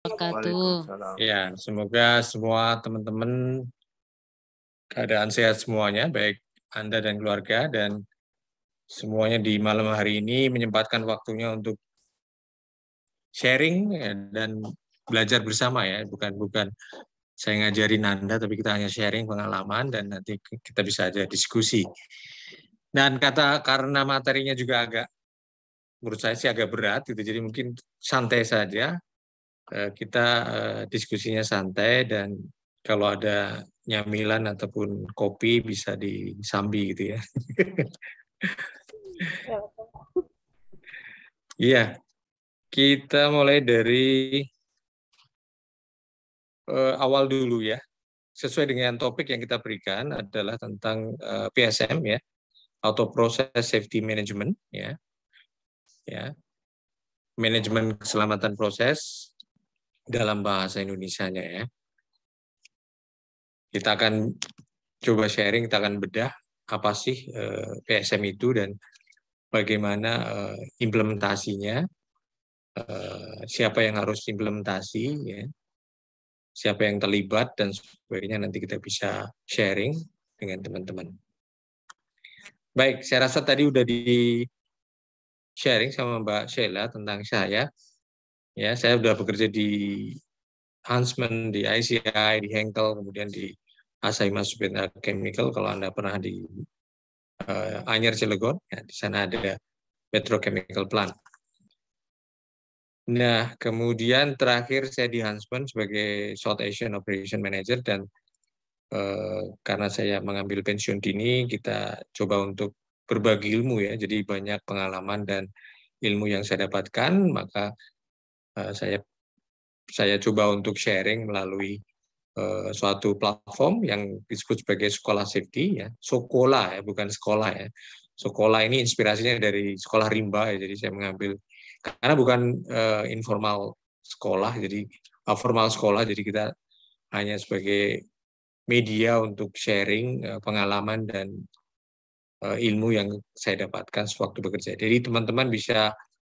wabarakatuh. Ya, semoga semua teman-teman keadaan sehat semuanya, baik Anda dan keluarga, dan semuanya di malam hari ini menyempatkan waktunya untuk sharing ya, dan belajar bersama ya, bukan saya ngajarin Anda, tapi kita hanya sharing pengalaman dan nanti kita bisa aja diskusi. Dan karena materinya juga menurut saya sih agak berat, gitu, jadi mungkin santai saja. Kita diskusinya santai dan kalau ada nyamilan ataupun kopi bisa disambi gitu ya. Iya, kita mulai dari awal dulu ya. Sesuai dengan topik yang kita berikan adalah tentang PSM ya, Auto Process Safety Management ya. Ya. Manajemen keselamatan proses dalam bahasa Indonesianya ya. Kita akan coba sharing, kita akan bedah apa sih PSM itu dan bagaimana implementasinya, siapa yang harus implementasi, ya, siapa yang terlibat, dan sebagainya nanti kita bisa sharing dengan teman-teman. Baik, saya rasa tadi udah di-sharing sama Mbak Sheila tentang saya. Ya, saya sudah bekerja di Huntsman, di ICI, di Henkel, kemudian di Asahi Masuben Chemical. Kalau Anda pernah di Anyer Cilegon, ya, di sana ada petrochemical plant. Nah, kemudian terakhir saya di Huntsman sebagai South Asian Operation Manager dan karena saya mengambil pensiun dini, kita coba untuk berbagi ilmu ya. Jadi banyak pengalaman dan ilmu yang saya dapatkan, maka saya coba untuk sharing melalui suatu platform yang disebut sebagai Sekolah Safety ya. Sekolah ya, bukan sekolah ya. Sekolah ini inspirasinya dari sekolah rimba ya. Jadi saya mengambil karena bukan informal sekolah, jadi formal sekolah, jadi kita hanya sebagai media untuk sharing pengalaman dan ilmu yang saya dapatkan sewaktu bekerja. Jadi teman-teman bisa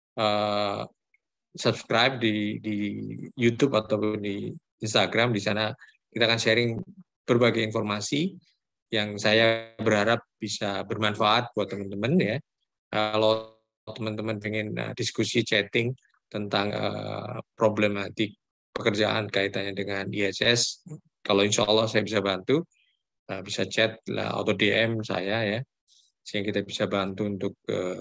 subscribe di YouTube ataupun di Instagram, di sana kita akan sharing berbagai informasi yang saya berharap bisa bermanfaat buat teman-teman ya. Kalau teman-teman pengen diskusi chatting tentang problematik pekerjaan kaitannya dengan ISS, kalau insya Allah saya bisa bantu, bisa chat atau DM saya ya, sehingga kita bisa bantu untuk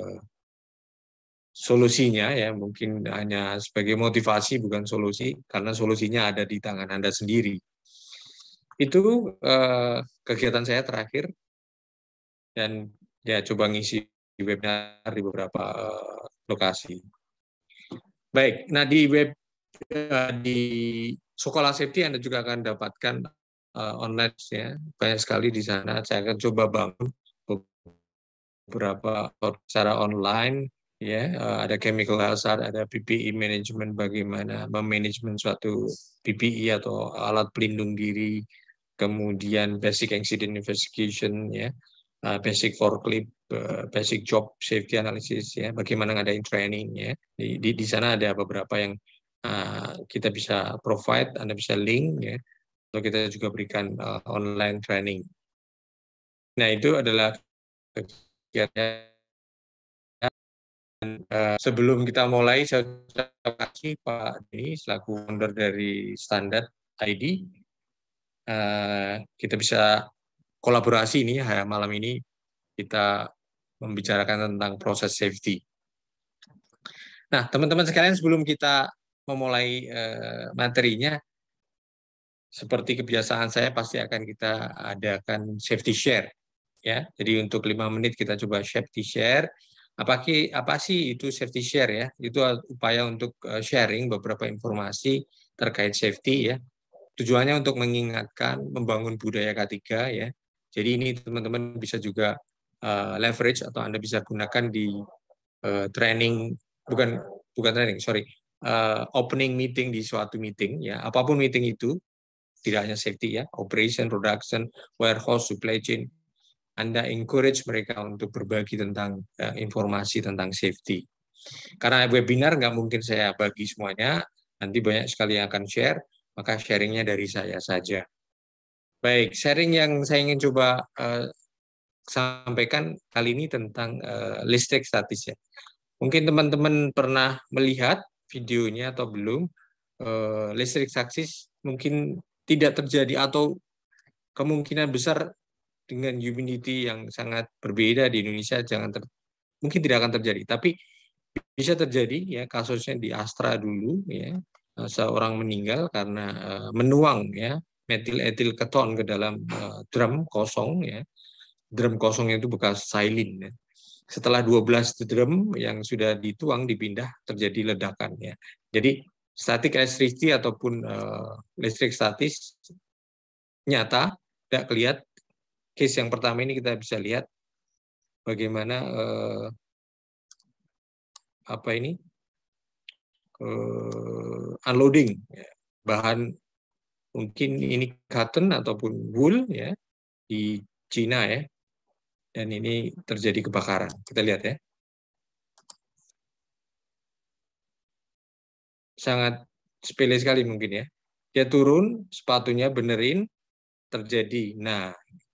solusinya ya, mungkin hanya sebagai motivasi bukan solusi, karena solusinya ada di tangan Anda sendiri. Itu kegiatan saya terakhir, dan ya coba ngisi webinar di beberapa lokasi. Baik, nah di di Sekolah Safety Anda juga akan dapatkan online ya, banyak sekali di sana. Saya akan coba bangun beberapa secara online ya, ada chemical hazard, ada PPE management, bagaimana memanajemen suatu PPE atau alat pelindung diri, kemudian basic accident investigation ya, basic forklift, basic job safety analysis ya, bagaimana ngadain training ya. Di sana ada beberapa yang kita bisa provide, Anda bisa link ya, atau kita juga berikan online training. Nah, itu adalah kegiatan. Sebelum kita mulai, saya terima kasih Pak Dini selaku founder dari Standard ID. Kita bisa kolaborasi ini malam ini kita membicarakan tentang proses safety. Nah, teman-teman sekalian, sebelum kita memulai materinya, seperti kebiasaan saya pasti akan kita adakan safety share ya. Jadi untuk 5 menit kita coba safety share. Apa sih itu safety share ya? Itu upaya untuk sharing beberapa informasi terkait safety ya. Tujuannya untuk mengingatkan, membangun budaya K3 ya. Jadi ini teman-teman bisa juga leverage atau Anda bisa gunakan di training, bukan training, sorry, opening meeting di suatu meeting ya. Apapun meeting itu, tidak hanya safety ya, operation, production, warehouse, supply chain. Anda encourage mereka untuk berbagi tentang informasi tentang safety. Karena webinar nggak mungkin saya bagi semuanya, Nanti banyak sekali yang akan share, maka sharingnya dari saya saja. Baik, sharing yang saya ingin coba sampaikan kali ini tentang listrik statis ya. Mungkin teman-teman pernah melihat videonya atau belum. Listrik statis mungkin tidak terjadi atau kemungkinan besar dengan humidity yang sangat berbeda di Indonesia mungkin tidak akan terjadi. Tapi bisa terjadi ya, kasusnya di Astra dulu ya, seorang meninggal karena menuang ya metil etil keton ke dalam drum kosong ya. Drum kosong itu bekas silin ya. Setelah 12 drum yang sudah dituang dipindah terjadi ledakan ya. Jadi static electricity ataupun listrik statis nyata tidak kelihatan. Case yang pertama ini kita bisa lihat bagaimana apa ini unloading ya. Bahan mungkin ini cotton ataupun wool ya di Cina ya, dan ini terjadi kebakaran. Kita lihat ya, sangat sepele sekali mungkin ya. Dia turun, sepatunya benerin, terjadi. Nah,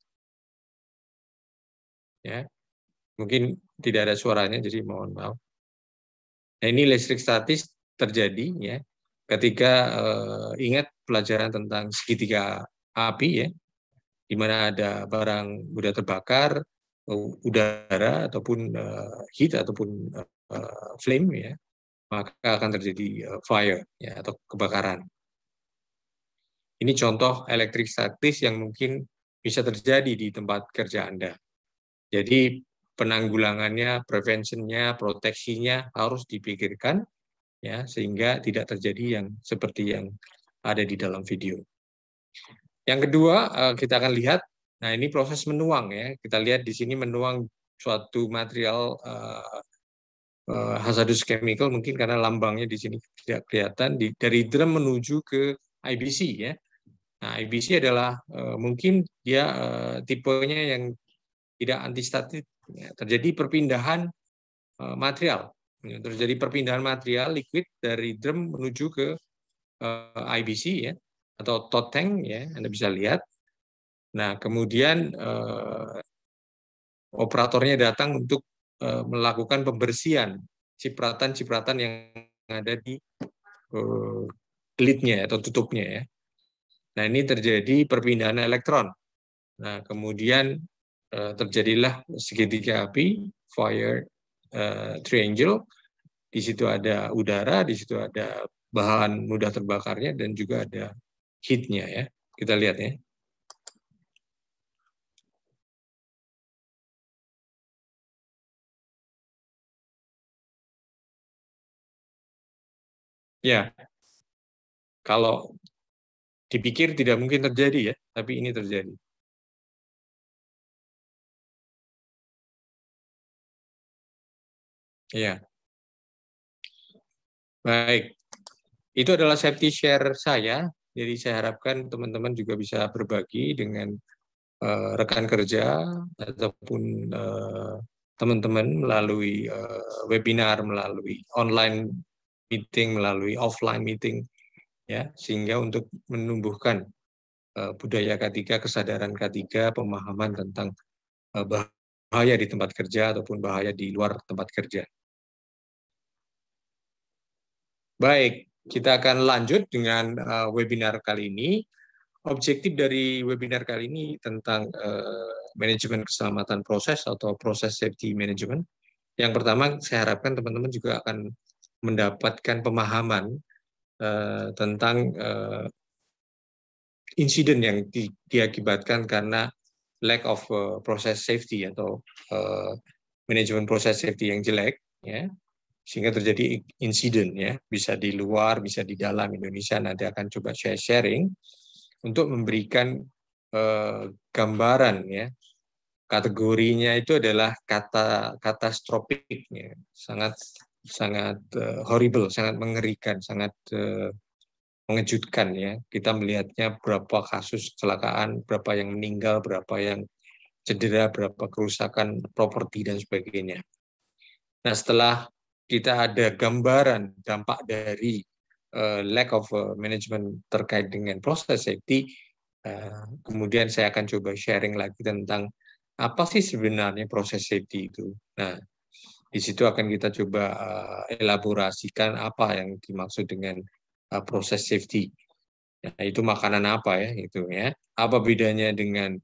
ya mungkin tidak ada suaranya, jadi mohon maaf. Nah, ini listrik statis terjadi ya ketika ingat pelajaran tentang segitiga api ya, di mana ada barang mudah terbakar, udara ataupun heat ataupun flame ya, maka akan terjadi fire ya atau kebakaran. Ini contoh elektrik statis yang mungkin bisa terjadi di tempat kerja Anda. Jadi penanggulangannya, preventionnya, proteksinya harus dipikirkan ya sehingga tidak terjadi yang seperti yang ada di dalam video. Yang kedua kita akan lihat, nah ini proses menuang ya. Kita lihat di sini menuang suatu material hazardous chemical mungkin karena lambangnya di sini tidak kelihatan dari drum menuju ke IBC ya. Nah IBC adalah mungkin dia tipenya yang tidak antistatik. Ya, terjadi perpindahan material. Terjadi perpindahan material liquid dari drum menuju ke IBC ya atau tote tank ya, Anda bisa lihat. Nah, kemudian operatornya datang untuk melakukan pembersihan cipratan-cipratan yang ada di lidnya atau tutupnya ya. Nah, ini terjadi perpindahan elektron. Nah, kemudian terjadilah segitiga api, fire triangle. Di situ ada udara, di situ ada bahan mudah terbakarnya, dan juga ada heat-nya ya. Kita lihat ya. Ya, kalau dipikir tidak mungkin terjadi ya, tapi ini terjadi. Ya, baik. Itu adalah safety share saya. Jadi saya harapkan teman-teman juga bisa berbagi dengan rekan kerja ataupun teman-teman melalui webinar, melalui online meeting, melalui offline meeting, ya, sehingga untuk menumbuhkan budaya K3, kesadaran K3, pemahaman tentang bahaya di tempat kerja ataupun bahaya di luar tempat kerja. Baik, kita akan lanjut dengan webinar kali ini. Objektif dari webinar kali ini tentang manajemen keselamatan proses atau proses safety management. Yang pertama, saya harapkan teman-teman juga akan mendapatkan pemahaman tentang insiden yang diakibatkan karena lack of process safety atau manajemen proses safety yang jelek, ya, sehingga terjadi insiden ya, bisa di luar, bisa di dalam Indonesia. Nanti akan coba sharing untuk memberikan gambaran ya. Kategorinya itu adalah kata katastropik ya. Sangat horrible, sangat mengerikan, sangat mengejutkan ya. Kita melihatnya berapa kasus kecelakaan, berapa yang meninggal, berapa yang cedera, berapa kerusakan properti dan sebagainya. Nah, setelah kita ada gambaran dampak dari lack of management terkait dengan proses safety, kemudian saya akan coba sharing lagi tentang apa sih sebenarnya proses safety itu. Nah, di situ akan kita coba elaborasikan apa yang dimaksud dengan proses safety. Nah, itu makanan apa ya itu ya? Apa bedanya dengan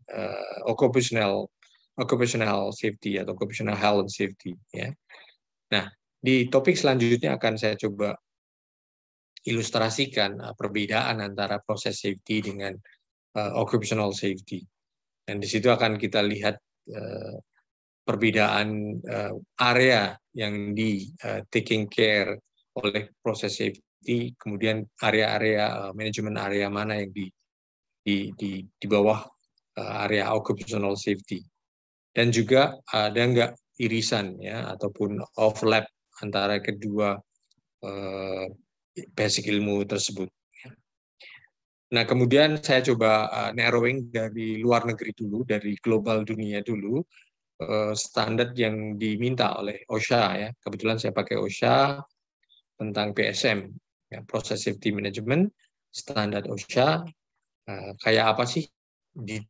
occupational safety atau occupational health and safety ya? Nah, di topik selanjutnya akan saya coba ilustrasikan perbedaan antara proses safety dengan occupational safety. Dan di situ akan kita lihat perbedaan area yang di taking care oleh proses safety, kemudian area-area manajemen area mana yang di bawah area occupational safety. Dan juga ada nggak irisan ya ataupun overlap antara kedua basic ilmu tersebut. Nah, kemudian saya coba narrowing dari luar negeri dulu, dari global dunia dulu, standar yang diminta oleh OSHA ya. Kebetulan saya pakai OSHA tentang PSM, ya, Process Safety Management, standar OSHA, kayak apa sih di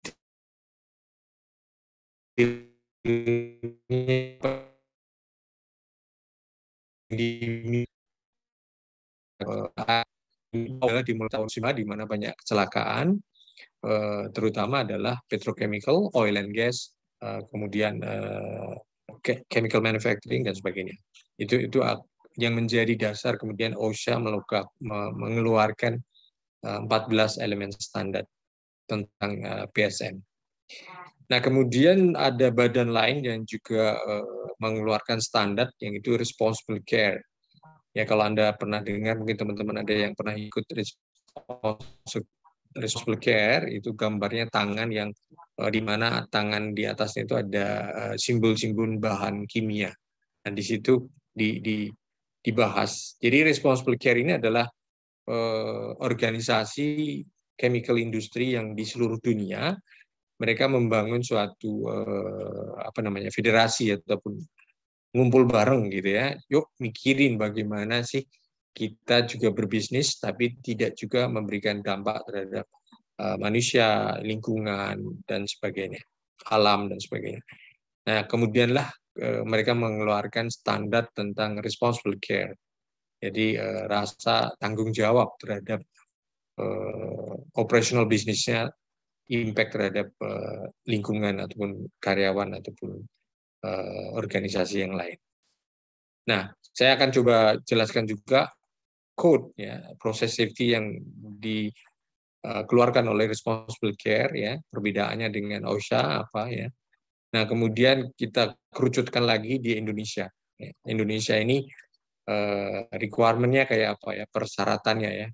adalah di tahun di mana banyak kecelakaan, terutama adalah petrochemical, oil and gas, kemudian chemical manufacturing dan sebagainya. Itu yang menjadi dasar kemudian OSHA mengeluarkan 14 elemen standar tentang PSM. Nah, kemudian ada badan lain yang juga mengeluarkan standar yang itu responsible care. Ya, kalau Anda pernah dengar, mungkin teman-teman ada yang pernah ikut responsible care, itu gambarnya tangan yang di mana tangan di atasnya itu ada simbol-simbol bahan kimia. Dan di situ dibahas. Jadi responsible care ini adalah organisasi chemical industry yang di seluruh dunia mereka membangun suatu federasi ataupun ngumpul bareng gitu ya. Yuk mikirin bagaimana sih kita juga berbisnis tapi tidak juga memberikan dampak terhadap manusia, lingkungan dan sebagainya, alam dan sebagainya. Nah, kemudianlah mereka mengeluarkan standar tentang responsible care. Jadi rasa tanggung jawab terhadap operational bisnisnya, impact terhadap lingkungan ataupun karyawan ataupun organisasi yang lain. Nah, saya akan coba jelaskan juga code ya, proses safety yang dikeluarkan oleh responsible care ya, perbedaannya dengan OSHA apa ya. Nah, kemudian kita kerucutkan lagi di Indonesia. Indonesia ini requirement-nya kayak apa ya, persyaratannya ya.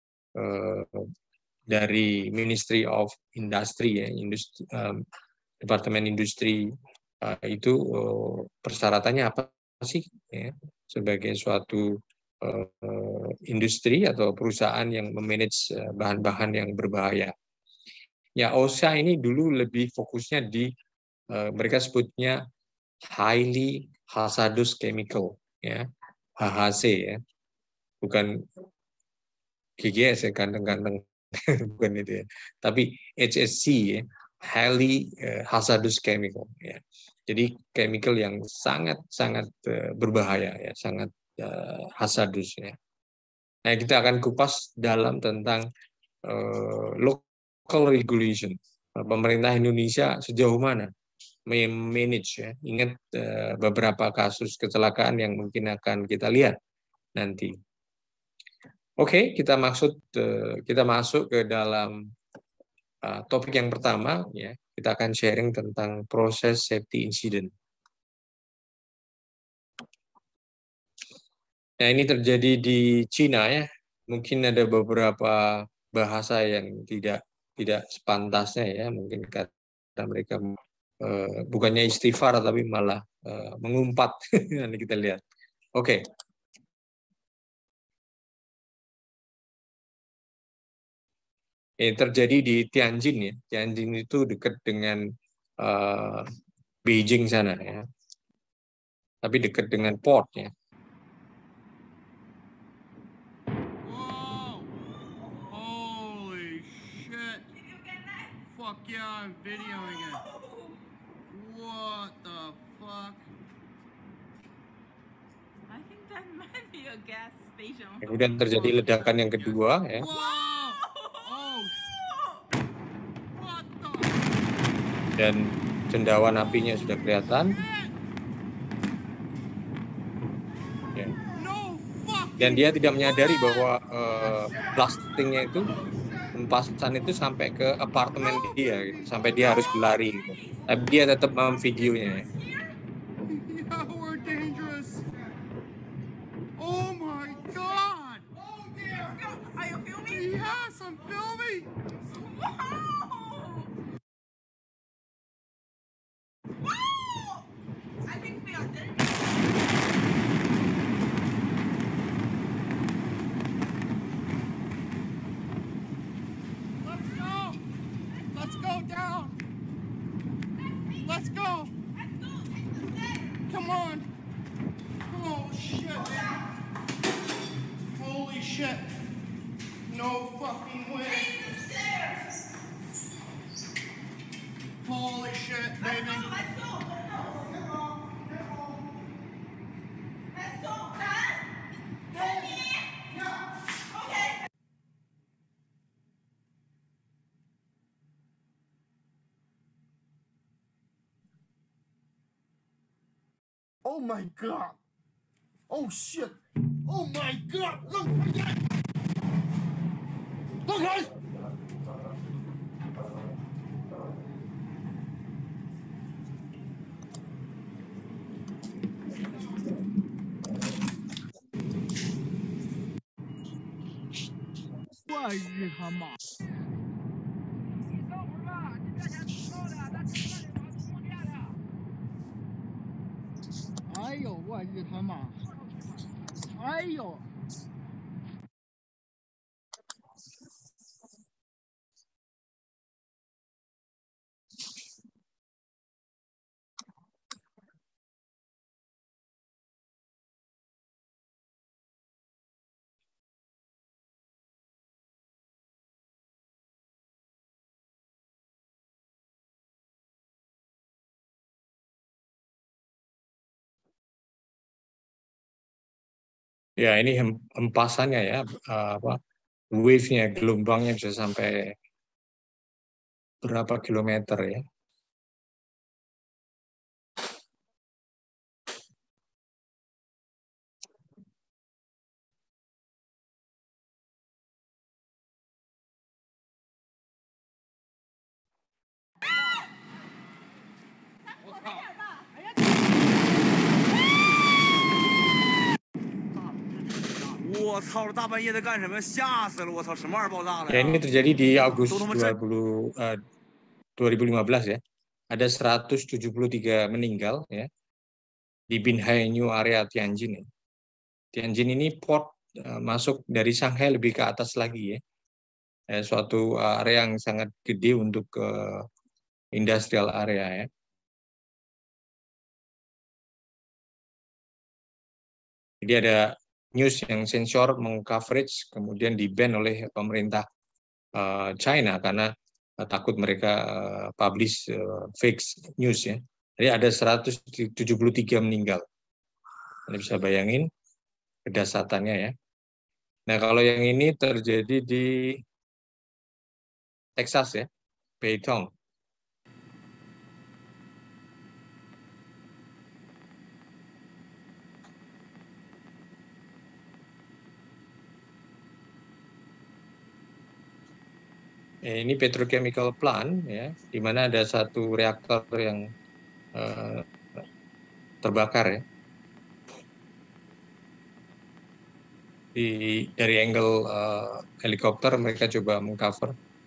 Dari Ministry of Industry ya, Departemen Industri itu persyaratannya apa sih ya, sebagai suatu industri atau perusahaan yang memanage bahan-bahan yang berbahaya. Ya, OSHA ini dulu lebih fokusnya di mereka sebutnya highly hazardous chemical ya, HHC ya. Bukan GGS ya, ganteng-ganteng bukan itu ya. Tapi HHC ya, highly hazardous chemical ya. Jadi chemical yang sangat berbahaya ya, sangat hazardous ya. Nah, kita akan kupas dalam tentang local regulation. Pemerintah Indonesia sejauh mana manage ya. Ingat beberapa kasus kecelakaan yang mungkin akan kita lihat nanti. Oke, kita masuk ke dalam topik yang pertama ya. Kita akan sharing tentang proses safety incident. Nah, ini terjadi di Cina ya. Mungkin ada beberapa bahasa yang tidak sepantasnya ya, mungkin kata mereka bukannya istighfar tapi malah mengumpat. Nanti kita lihat. Oke. Ini terjadi di Tianjin ya. Tianjin itu dekat dengan Beijing sana ya. Tapi dekat dengan port ya. fuck yeah, I'm videoing it. What the fuck? I think that might be a gas station. Kemudian terjadi ledakan yang kedua, ya. Whoa! Oh! What the? Dan cendawan apinya sudah kelihatan. Ya. No fucking. Dan dia tidak menyadari bahwa blastingnya itu, hempasan itu sampai ke apartemen dia, gitu. Sampai dia harus berlari. Gitu. Tapi dia tetap memvideonya. Ya. Yeah, we're dangerous. Oh my god! Oh dear! Are you filming? Yes, I'm filming! Wow! Wow! I think we are dead. Let's go! Let's go down! Let's go! Come on! Oh shit! Holy shit! No fucking way! Holy shit, baby! Let's go! Let's go, man! Okay. Oh my god! Oh shit! Oh my god! Look! Look, guys! Ya, ini hempasannya ya, wave-nya, gelombangnya bisa sampai berapa kilometer ya. Ya, ini terjadi di Agustus 2015 ya. Ada 173 meninggal ya di Binhai-New area Tianjin. Ya. Tianjin ini port masuk dari Shanghai lebih ke atas lagi ya. Suatu area yang sangat gede untuk industrial area ya. Jadi ada news yang sensor mengcoverage kemudian di-ban oleh pemerintah China karena takut mereka publish fake news ya. Jadi ada 173 meninggal. Anda bisa bayangin kedasatannya ya. Nah, kalau yang ini terjadi di Texas ya, Baytown. Ini petrochemical plant ya, di mana ada satu reaktor yang terbakar ya. Dari angle helikopter mereka coba mengcover.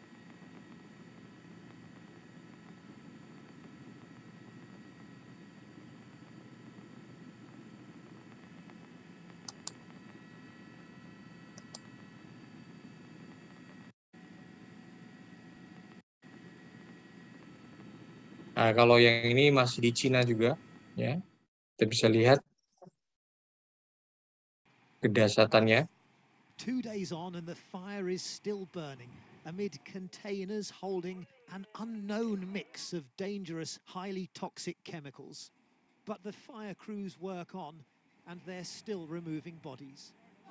Nah, kalau yang ini masih di Cina juga, ya, kita bisa lihat kedasatannya. 2 days on and the fire is still burning. amid containers holding an unknown mix of dangerous, highly toxic chemicals. But the fire crews work on, and they're still removing bodies.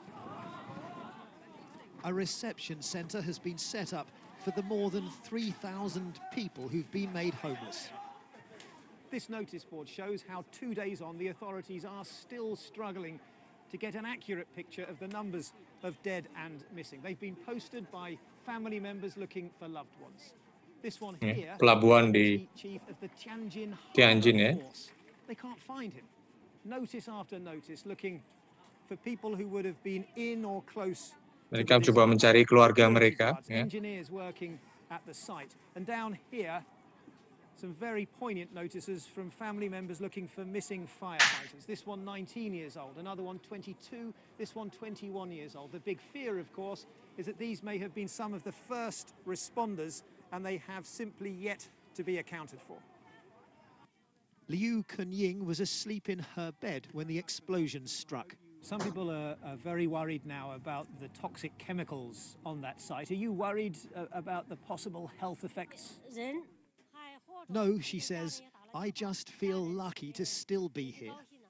A reception centre has been set up for the more than 3,000 people who've been made homeless. This notice board shows how 2 days on, the authorities are still struggling to get an accurate picture of the numbers of dead and missing. They've been posted by family members looking for loved ones. This one here, Pelabuhan di chief of the Tianjin Tianjin, Harbor Force. They can't find him. Notice after notice looking for people who would have been in or close. Mereka coba mencari keluarga mereka. Engineers working at the site. And down here, some very poignant notices from family members looking for missing firefighters. This one 19 years old, another one 22, this one 21 years old. The big fear, of course, is that these may have been some of the first responders and they have simply yet to be accounted for. Liu Kunying was asleep in her bed when the explosion struck. Some people are very worried now about the toxic chemicals on that site. Are you worried about the possible health effects? No, she says, I just feel lucky to still be here.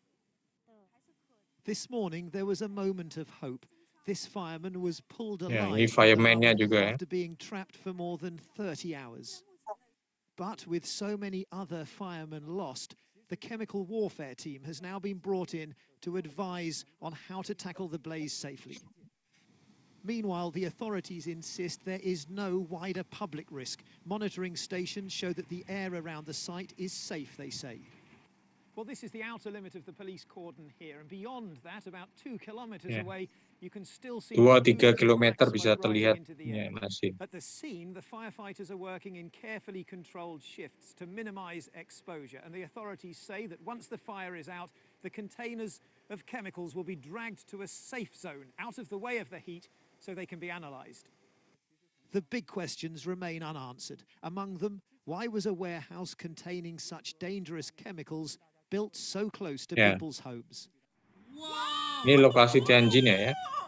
This morning, there was a moment of hope. This fireman was pulled alive after being trapped for more than 30 hours. But with so many other firemen lost, the chemical warfare team has now been brought in to advise on how to tackle the blaze safely. Meanwhile, the authorities insist there is no wider public risk. Monitoring stations show that the air around the site is safe, they say. Well, this is the outer limit of the police cordon here, and beyond that, about 2 kilometers away, you can still see 2-3 kilometer bisa terlihat masih. At the scene, the firefighters are working in carefully controlled shifts to minimize exposure, and the authorities say that once the fire is out, the containers of chemicals will be dragged to a safe zone out of the way of the heat so they can be analyzed. The big questions remain unanswered. Among them, why was a warehouse containing such dangerous chemicals built so close to people's homes? Ini lokasi Tianjin ya.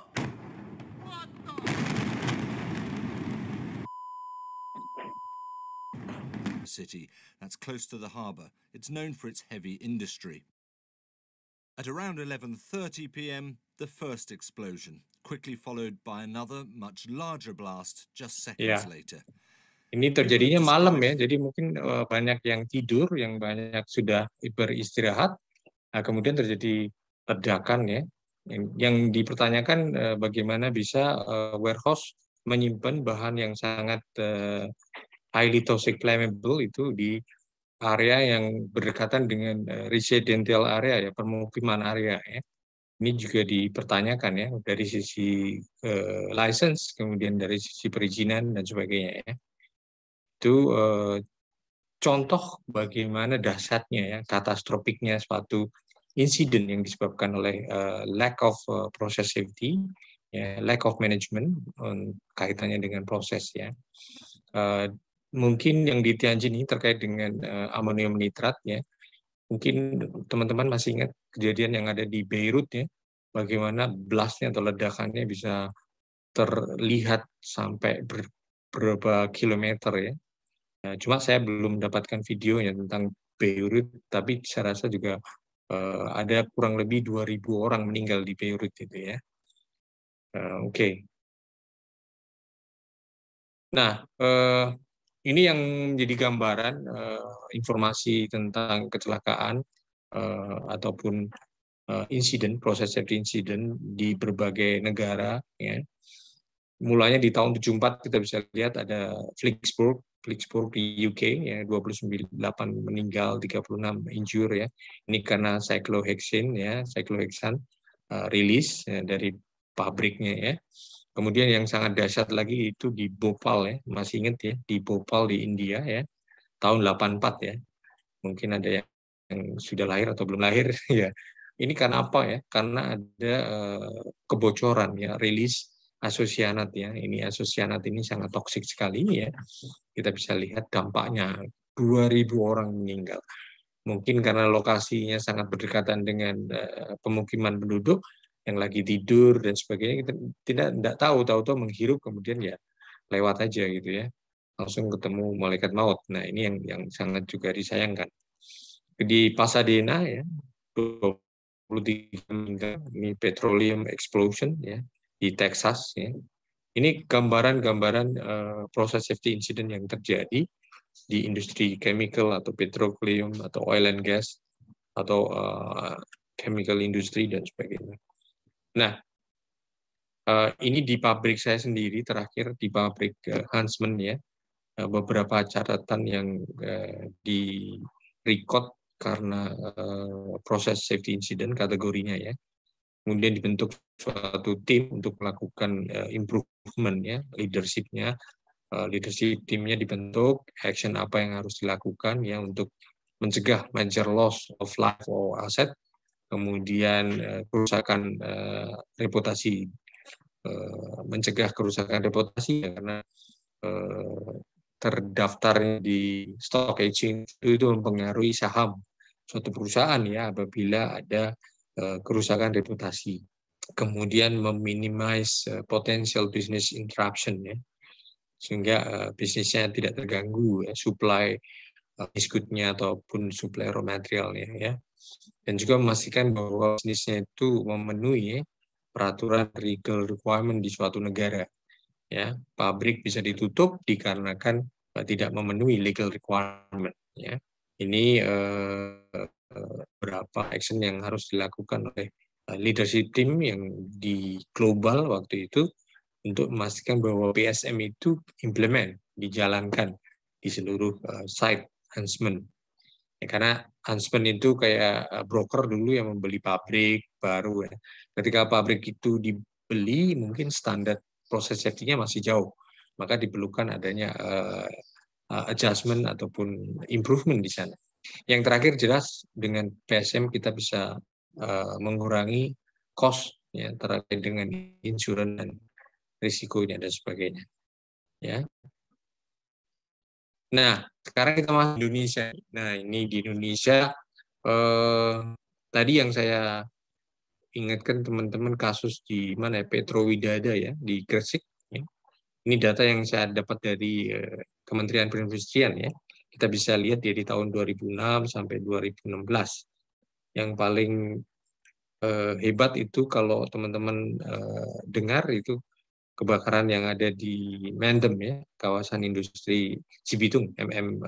City that's close to the harbour. It's known for its heavy industry. At around 11:30 p.m, the first explosion, quickly followed by another much larger blast just seconds later. Ini terjadinya malam ya, jadi mungkin banyak yang tidur, yang banyak sudah beristirahat. Nah, kemudian terjadi ledakan ya. Yang dipertanyakan bagaimana bisa warehouse menyimpan bahan yang sangat highly toxic flammable itu di area yang berdekatan dengan residential area ya, permukiman area ya. Ini juga dipertanyakan ya dari sisi license, kemudian dari sisi perizinan dan sebagainya ya. Itu contoh bagaimana dahsyatnya ya, katastrofiknya suatu insiden yang disebabkan oleh lack of process safety, ya, lack of management, kaitannya dengan proses ya. Mungkin yang di Tianjin ini terkait dengan amonium nitrat ya. Mungkin teman-teman masih ingat kejadian yang ada di Beirut ya, bagaimana blastnya atau ledakannya bisa terlihat sampai beberapa kilometer ya. Cuma saya belum mendapatkan videonya tentang Beirut, tapi saya rasa juga ada kurang lebih 2.000 orang meninggal di Beirut itu ya. Oke. Nah, ini yang menjadi gambaran informasi tentang kecelakaan ataupun insiden, proses safety insiden di berbagai negara ya. Mulanya di tahun 74 kita bisa lihat ada Flixbus di UK ya, 28 meninggal, 36 injure ya. Ini karena cyclohexane rilis ya, dari pabriknya ya. Kemudian yang sangat dahsyat lagi itu di Bhopal ya, masih ingat ya, di Bhopal di India ya, tahun 84 ya. Mungkin ada yang sudah lahir atau belum lahir ya. Ini karena apa ya? Karena ada kebocoran ya, rilis asosianat ya. Ini asosianat ini sangat toksik sekali ya. Kita bisa lihat dampaknya 2.000 orang meninggal. Mungkin karena lokasinya sangat berdekatan dengan pemukiman penduduk yang lagi tidur dan sebagainya, kita tidak tahu menghirup kemudian ya lewat aja gitu ya, langsung ketemu malaikat maut. Nah ini yang sangat juga disayangkan. Di Pasadena ya, 23 meninggal, ini petroleum explosion ya di Texas ya. Ini gambaran-gambaran proses safety incident yang terjadi di industri chemical atau petroleum atau oil and gas atau chemical industry dan sebagainya. Nah, ini di pabrik saya sendiri, terakhir di pabrik Huntsman ya, beberapa catatan yang di record karena proses safety incident kategorinya ya. Kemudian dibentuk suatu tim untuk melakukan improvement ya, leadership-nya. Leadership timnya dibentuk, action apa yang harus dilakukan ya untuk mencegah major loss of life or asset, kemudian kerusakan reputasi, mencegah kerusakan reputasi ya, karena terdaftarnya di stock exchange itu mempengaruhi saham suatu perusahaan ya apabila ada kerusakan reputasi. Kemudian meminimize potential business interruption ya, sehingga bisnisnya tidak terganggu ya, supply biskuitnya ataupun supply raw materialnya ya, dan juga memastikan bahwa bisnisnya itu memenuhi ya, peraturan legal requirement di suatu negara ya. Pabrik bisa ditutup dikarenakan tidak memenuhi legal requirement ya. Ini beberapa action yang harus dilakukan oleh leadership team yang di global waktu itu untuk memastikan bahwa PSM itu implement, dijalankan di seluruh site Huntsman. Ya, karena Huntsman itu kayak broker dulu yang membeli pabrik baru ya. Ketika pabrik itu dibeli, mungkin standar proses safety-nya masih jauh, maka diperlukan adanya adjustment ataupun improvement di sana. Yang terakhir jelas dengan PSM kita bisa mengurangi cost ya terkait dengan insurans dan risikonya dan sebagainya. Ya. Nah, sekarang kita masuk Indonesia. Nah, ini di Indonesia tadi yang saya ingatkan teman-teman kasus di mana ya, Petro Widada ya di Gresik. Ya. Ini data yang saya dapat dari Kementerian Perindustrian ya. Kita bisa lihat dari tahun 2006 sampai 2016. Yang paling hebat itu kalau teman-teman dengar itu kebakaran yang ada di Mendem ya, kawasan industri Cibitung MM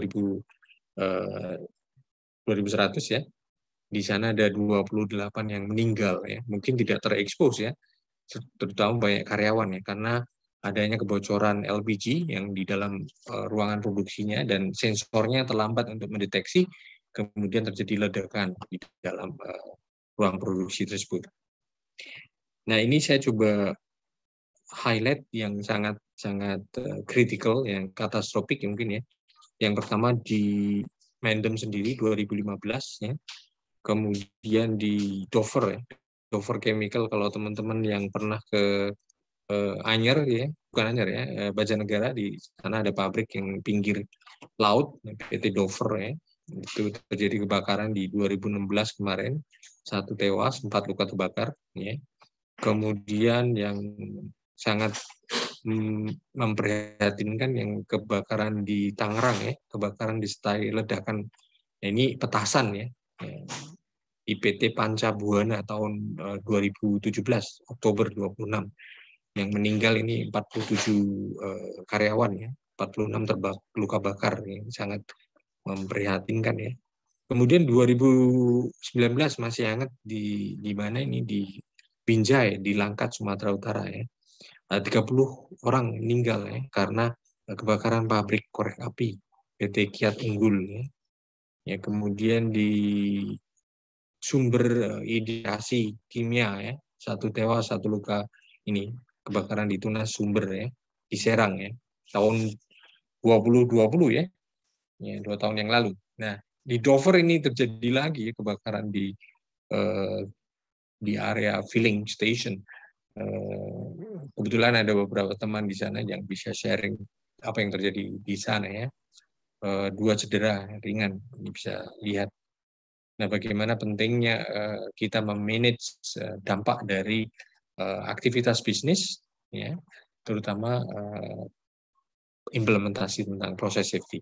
2100 ya. Di sana ada 28 yang meninggal ya. Mungkin tidak terekspos ya, terutama banyak karyawan ya, karena adanya kebocoran LPG yang di dalam ruangan produksinya dan sensornya terlambat untuk mendeteksi, kemudian terjadi ledakan di dalam ruang produksi tersebut. Nah, ini saya coba highlight yang sangat kritikal, yang katastrofik mungkin ya. Yang pertama di Mendem sendiri 2015 ya. Kemudian di Dover ya. Dover Chemical, kalau teman-teman yang pernah ke Anyer ya, bukan Anyer ya, Banjarnegara, di sana ada pabrik yang pinggir laut PT Dover ya. Itu terjadi kebakaran di 2016 kemarin, 1 tewas, 4 luka terbakar ya. Kemudian yang sangat memprihatinkan yang kebakaran di Tangerang ya, kebakaran disertai ledakan. Nah, ini petasan ya, di PT Panca Buana tahun 2017 Oktober 26. Yang meninggal ini 47 karyawan ya, 46 luka bakar ya, sangat memprihatinkan ya. Kemudian 2019 masih hangat di mana ini di Binjai di Langkat Sumatera Utara ya. 30 orang meninggal ya karena kebakaran pabrik korek api PT Kiat Unggul ya. Ya, kemudian di Sumber Ideasi Kimia ya, 1 tewas 1 luka, ini kebakaran di Tunas Sumber ya, di Serang ya, tahun 2020 ya, 2 tahun yang lalu. Nah, di Dover ini terjadi lagi ya, kebakaran di area filling station. Kebetulan ada beberapa teman di sana yang bisa sharing apa yang terjadi di sana ya. 2 cedera ringan, ini bisa lihat. Nah, bagaimana pentingnya kita memanage dampak dari aktivitas bisnis ya, terutama implementasi tentang proses safety.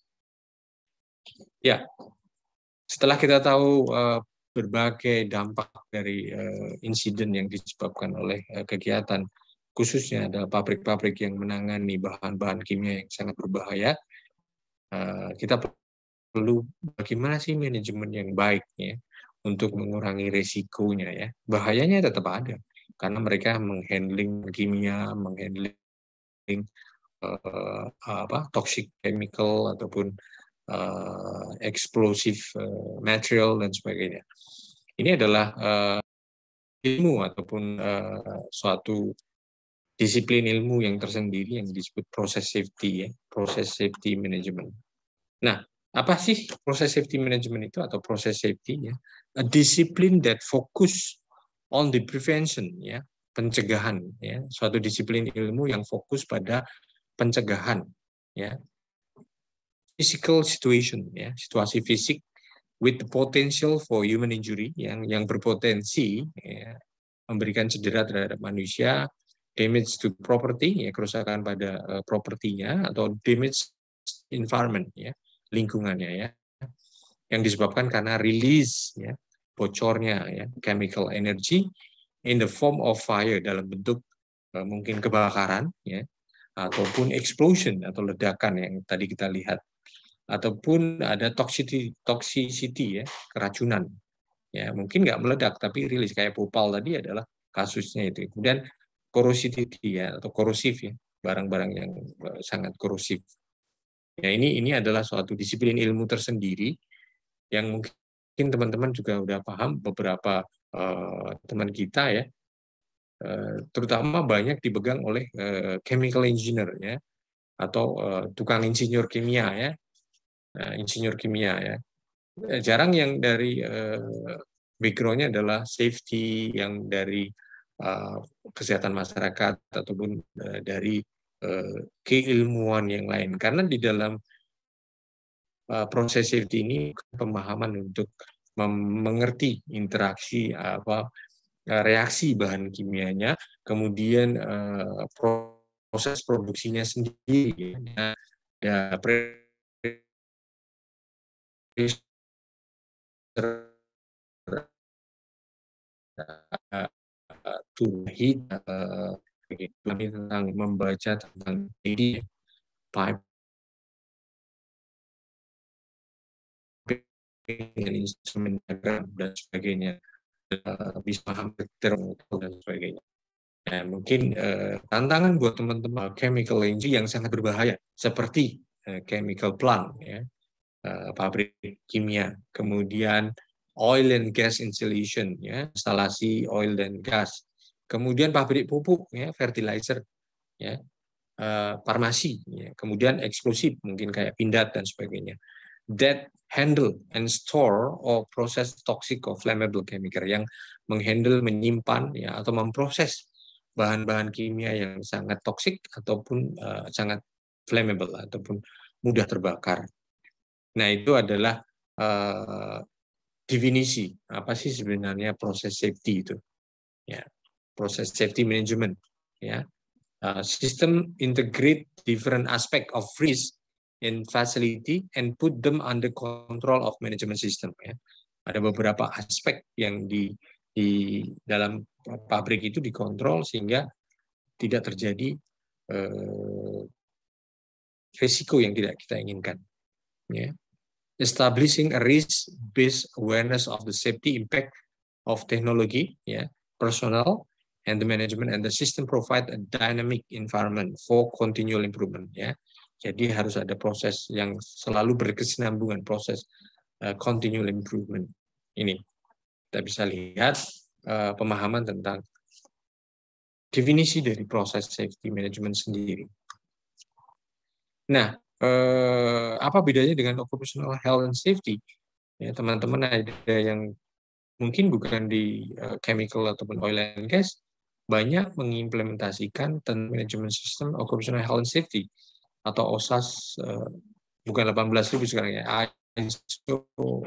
Ya, setelah kita tahu berbagai dampak dari insiden yang disebabkan oleh kegiatan, khususnya adalah pabrik-pabrik yang menangani bahan-bahan kimia yang sangat berbahaya, kita perlu bagaimana sih manajemen yang baik ya untuk mengurangi resikonya ya. Bahayanya tetap ada karena mereka menghandling kimia, menghandling toxic chemical ataupun explosive material dan sebagainya. Ini adalah ilmu ataupun suatu disiplin ilmu yang tersendiri yang disebut proses safety ya, proses safety management. Nah, apa sih proses safety management itu atau proses safety ya? A discipline that focus on the prevention ya, pencegahan ya, suatu disiplin ilmu yang fokus pada pencegahan ya. Physical situation ya, situasi fisik with the potential for human injury yang berpotensi ya, memberikan cedera terhadap manusia, damage to property ya, kerusakan pada propertinya atau damage environment ya, lingkungannya ya, yang disebabkan karena release ya, bocornya ya, chemical energy in the form of fire dalam bentuk mungkin kebakaran ya, ataupun explosion atau ledakan yang tadi kita lihat, ataupun ada toxicity ya, keracunan ya, mungkin nggak meledak tapi rilis kayak Bhopal tadi adalah kasusnya itu. Kemudian corrosivity ya, atau korosif ya, barang-barang yang sangat korosif ya. Ini adalah suatu disiplin ilmu tersendiri yang mungkin teman-teman juga udah paham. Beberapa teman kita ya, terutama banyak dipegang oleh chemical engineer ya, atau tukang insinyur kimia ya, insinyur kimia ya. Jarang yang dari background-nya adalah safety, yang dari kesehatan masyarakat ataupun dari keilmuan yang lain. Karena di dalam proses safety ini pemahaman untuk mengerti interaksi reaksi bahan kimianya, kemudian proses produksinya sendiri ya, tentang membaca tentang ini pipe dengan instrumen diagram dan sebagainya, bisa paham dan sebagainya. Nah, mungkin tantangan buat teman-teman chemical engineering yang sangat berbahaya seperti chemical plant ya, pabrik kimia, kemudian oil and gas installation ya, instalasi oil dan gas, kemudian pabrik pupuk ya, fertilizer ya, farmasi ya, kemudian eksplosif mungkin kayak pindad dan sebagainya, that handle and store or process toxic or flammable chemical, yang menghandle, menyimpan ya, atau memproses bahan-bahan kimia yang sangat toksik ataupun sangat flammable ataupun mudah terbakar. Nah, itu adalah definisi apa sih sebenarnya proses safety itu ya, proses safety management ya. System integrate different aspect of risk in facility and put them under control of management system ya. Ada beberapa aspek yang di dalam pabrik itu dikontrol sehingga tidak terjadi risiko yang tidak kita inginkan ya. Establishing a risk-based awareness of the safety impact of technology ya, personal and the management and the system provide a dynamic environment for continual improvement ya. Jadi harus ada proses yang selalu berkesinambungan, proses continual improvement. Ini kita bisa lihat pemahaman tentang definisi dari proses safety management sendiri. Nah, apa bedanya dengan occupational health and safety? Ya, teman-teman ada yang mungkin bukan di chemical ataupun oil and gas, banyak mengimplementasikan manajemen sistem occupational health and safety atau OSHAS, bukan 18.000 sekarang ya, ISO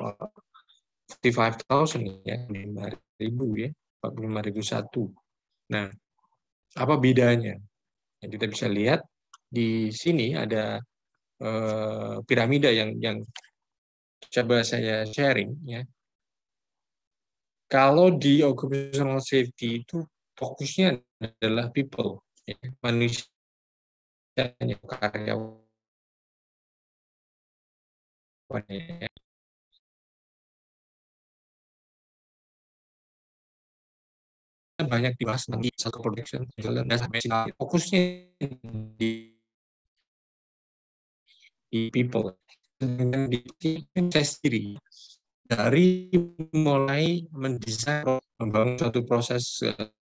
45,000 ya, 5.000 ya, 45.001. Nah, apa bedanya? Kita bisa lihat di sini ada piramida yang coba saya sharing ya. Kalau di occupational safety itu fokusnya adalah people, ya, manusia, karyawan. Ya. Banyak dibahas tentang satu production dan fokusnya di people dan di saya sendiri dari mulai mendesain membangun suatu proses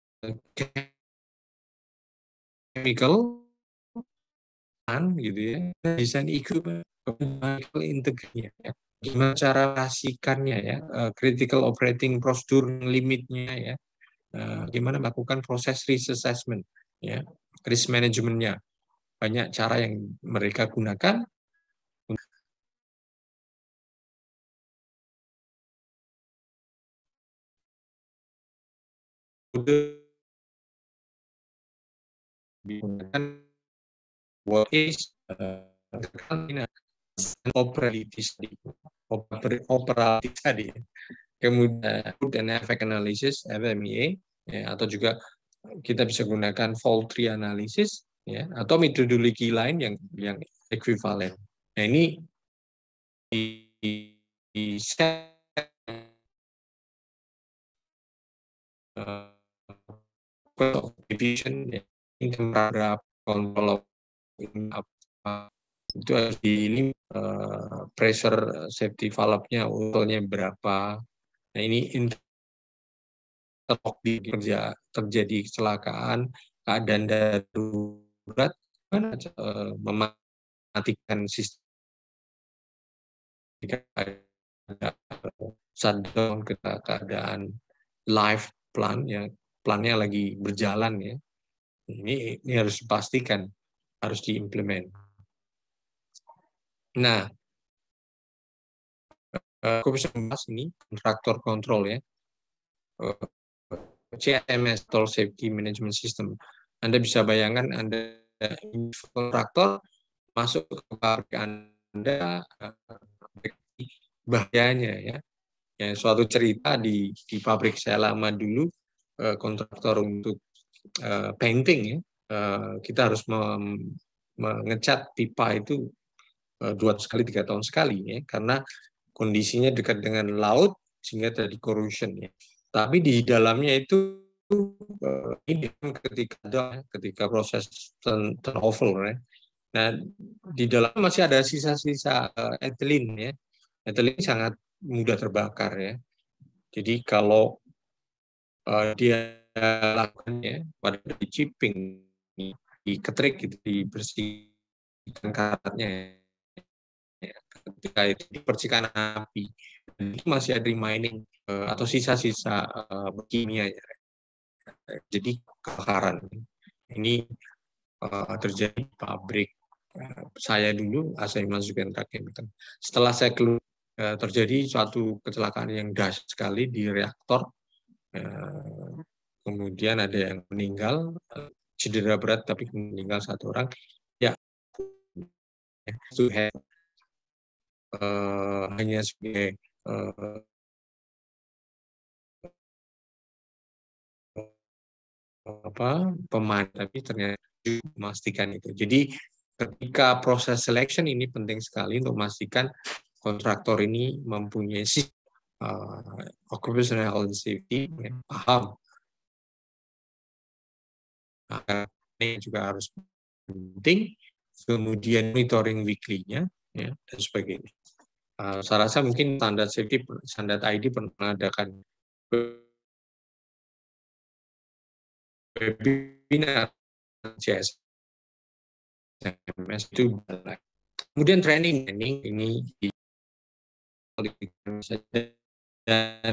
chemical gitu ya, desain equipment, integrasinya ya. Gimana cara pastikannya ya, critical operating procedure limitnya ya, gimana melakukan proses risk assessment ya, risk manajemennya. Banyak cara yang mereka gunakan untuk digunakan what is operatif tadi, kemudian food and effect analysis FMEA ya, atau juga kita bisa gunakan fault tree analysis ya, atau metodologi lain yang ekuivalen. Nah ini di division ya, ini terhadap kontrol itu harus di pressure safety valve-nya usulnya berapa. Nah ini terjadi kecelakaan, keadaan darurat, mematikan sistem shutdown, keadaan live plan ya, plannya lagi berjalan ya. Ini harus dipastikan, harus diimplement. Nah, aku bisa membahas ini kontraktor kontrol ya, CMS Toll Safety Management System. Anda bisa bayangkan Anda kontraktor masuk ke pabrik Anda, bahayanya ya. Ya, suatu cerita di pabrik saya lama dulu, kontraktor untuk painting ya, kita harus mengecat pipa itu 2-3 tahun sekali ya, karena kondisinya dekat dengan laut sehingga terjadi corrosion ya. Tapi di dalamnya itu ini ketika proses turnover ya. Nah, di dalam masih ada sisa-sisa ethylene ya. Ethylene sangat mudah terbakar ya. Jadi kalau dia lakukannya pada di chipping, di ketrik gitu, dibersihkan karatnya ya, ketika itu dipercikan api, itu masih ada remaining atau sisa-sisa kimia ya. Jadi kebakaran ini terjadi di pabrik saya dulu, saya masukkan chemical. Setelah saya keluar, terjadi suatu kecelakaan yang dahsyat sekali di reaktor. Kemudian ada yang meninggal, cedera berat tapi meninggal 1 orang. Ya, hanya sebagai pemain, tapi ternyata memastikan itu. Jadi ketika proses selection ini penting sekali untuk memastikan kontraktor ini mempunyai occupational health and safety, paham. Nah, ini juga harus penting. Kemudian monitoring weekly-nya ya, dan sebagainya. Saya rasa mungkin standar safety, standar ID pernah mengadakan webinar CSMS itu. Kemudian training ini dan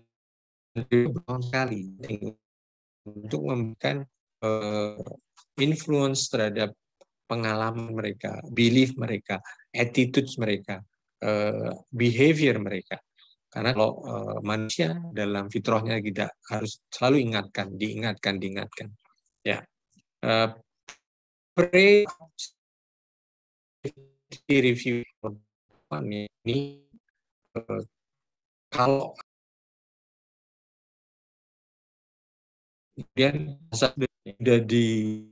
sekali untuk memberikan influence terhadap pengalaman mereka, belief mereka, attitudes mereka, behavior mereka. Karena kalau manusia dalam fitrahnya kita harus selalu diingatkan. Ya, review ini kalau kemudian sudah di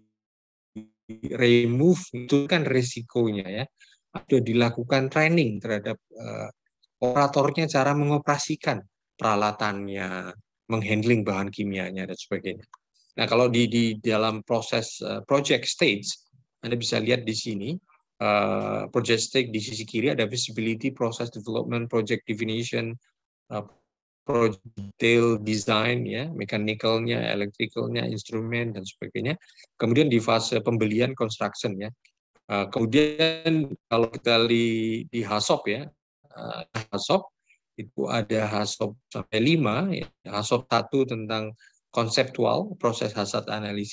remove itu kan risikonya ya, sudah dilakukan training terhadap operatornya cara mengoperasikan peralatannya, menghandling bahan kimianya dan sebagainya. Nah, kalau di dalam proses project stage, Anda bisa lihat di sini project stage di sisi kiri ada visibility, process development, project definition, project detail design ya, mechanical-nya, electrical-nya, instrumen dan sebagainya. Kemudian di fase pembelian construction ya. Kemudian kalau kita di HASOP ya, HASOP itu ada HASOP sampai 5 ya. HASOP 1 tentang konseptual proses hazard analisis,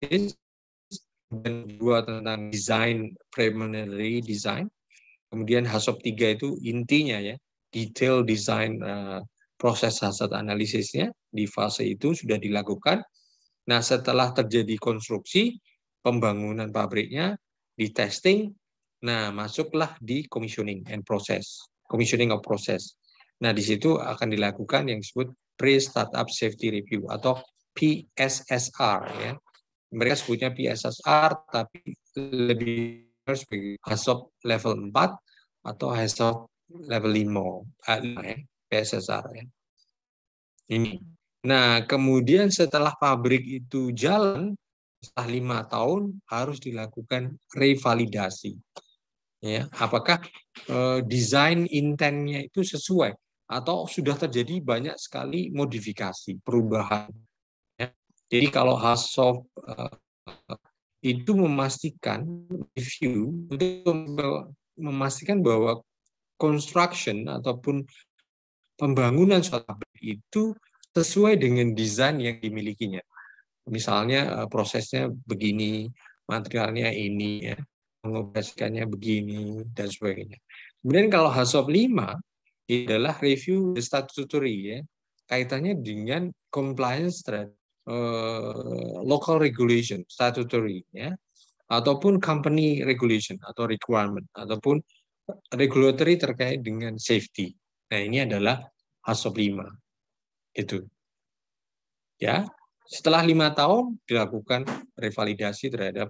dan 2 tentang design, preliminary design. Kemudian HASOP 3 itu intinya ya, detail design proses hazard analisisnya di fase itu sudah dilakukan. Nah, setelah terjadi konstruksi, pembangunan pabriknya, di testing, nah masuklah di commissioning and process, commissioning of process. Nah, di situ akan dilakukan yang disebut pre-startup safety review atau PSSR ya. Mereka sebutnya PSSR, tapi lebih sebagai HASOP level 4 atau HASOP level 5 ya, PSSR ya. Ini. Nah, kemudian setelah pabrik itu jalan, setelah 5 tahun harus dilakukan revalidasi. Ya, apakah desain intentnya itu sesuai atau sudah terjadi banyak sekali modifikasi, perubahan. Ya. Jadi kalau HASOP itu memastikan review untuk memastikan bahwa construction ataupun pembangunan suatu pabrik itu sesuai dengan desain yang dimilikinya. Misalnya prosesnya begini, materialnya ini, ya, mengoperasikannya begini, dan sebagainya. Kemudian kalau HASOP 5 adalah review the statutory, ya, kaitannya dengan compliance terhadap local regulation, statutory, ya, ataupun company regulation atau requirement, ataupun regulatory terkait dengan safety. Nah, ini adalah HASOP 5. Itu. Ya, setelah 5 tahun dilakukan revalidasi terhadap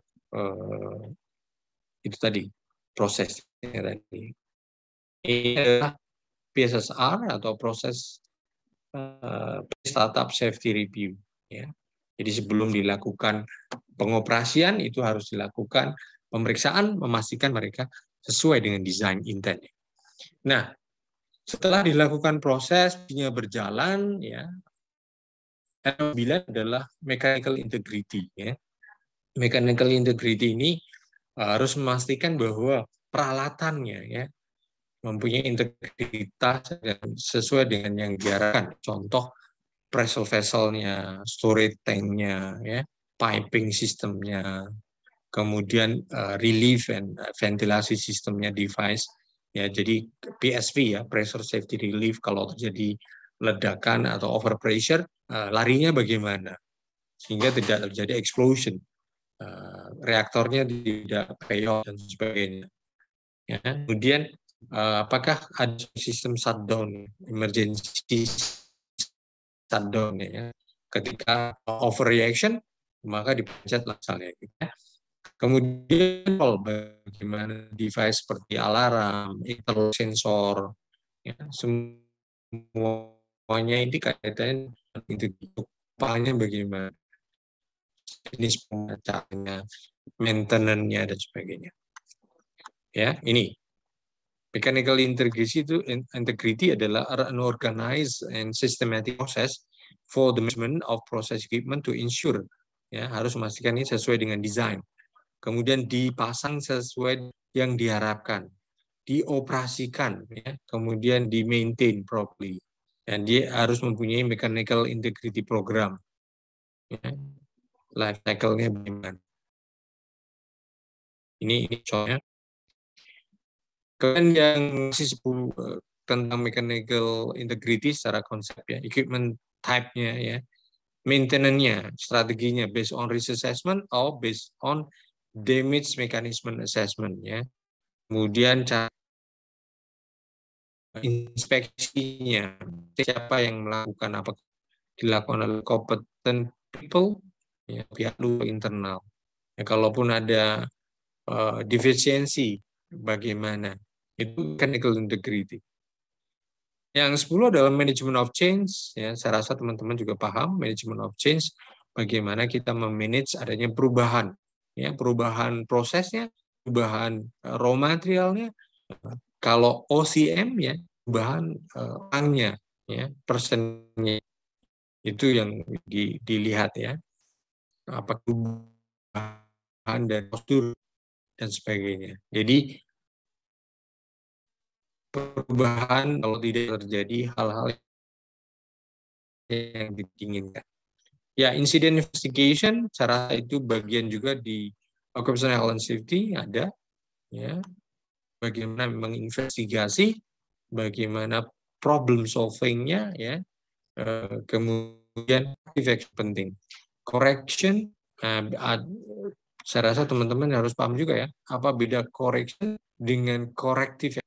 itu tadi prosesnya tadi. Ini adalah PSSR atau proses startup safety review. Ya. Jadi sebelum dilakukan pengoperasian itu harus dilakukan pemeriksaan memastikan mereka sesuai dengan desain intent. Nah, setelah dilakukan prosesnya berjalan, ya, L9 adalah mechanical integrity. Ya. Mechanical integrity ini harus memastikan bahwa peralatannya ya mempunyai integritas sesuai dengan yang diharapkan. Contoh pressure vessel-nya, storage tank-nya, ya, piping sistemnya, kemudian relief and ventilasi sistemnya device. Ya, jadi PSV ya, pressure safety relief, kalau terjadi ledakan atau overpressure, larinya bagaimana sehingga tidak terjadi explosion, reaktornya tidak fail dan sebagainya. Ya, kemudian apakah ada sistem shutdown, emergency shutdown ya, ketika overreaction maka dipencet misalnya. Ya. Kemudian bagaimana device seperti alarm, interlock sensor, ya, semuanya ini kaitannya itu upahnya bagaimana, jenis pembacaannya, maintenance-nya dan sebagainya. Ya, ini mechanical integrity adalah an organized and systematic process for the management of process equipment to ensure, ya, harus memastikan ini sesuai dengan desain. Kemudian dipasang sesuai yang diharapkan, dioperasikan, ya, kemudian di-maintain properly. Dan dia harus mempunyai mechanical integrity program. Ya. Life cycle-nya bagaimana. Ini contohnya. Kemudian yang masih 10 tentang mechanical integrity secara konsep ya, equipment type-nya ya, maintenance-nya, strateginya based on risk assessment or based on damage mechanism assessment ya. Kemudian cara inspeksinya, siapa yang melakukan, apa dilakukan oleh competent people, ya, pihak luar internal. Ya, kalaupun ada defisiensi, bagaimana? Itu technical integrity. Yang 10 adalah management of change. Ya, saya rasa teman-teman juga paham management of change, bagaimana kita memanage adanya perubahan, ya, perubahan prosesnya, perubahan raw materialnya. Kalau OCM ya, perubahan orangnya, ya, personnya, itu yang dilihat ya, apa perubahan dan postur dan sebagainya. Jadi perubahan kalau tidak terjadi hal-hal yang diinginkan. Ya, incident investigation, cara itu bagian juga di occupational health and safety ada, ya. Bagaimana menginvestigasi, bagaimana problem solving-nya, ya. Kemudian efek penting, correction. Saya rasa teman-teman harus paham juga ya, apa beda correction dengan corrective.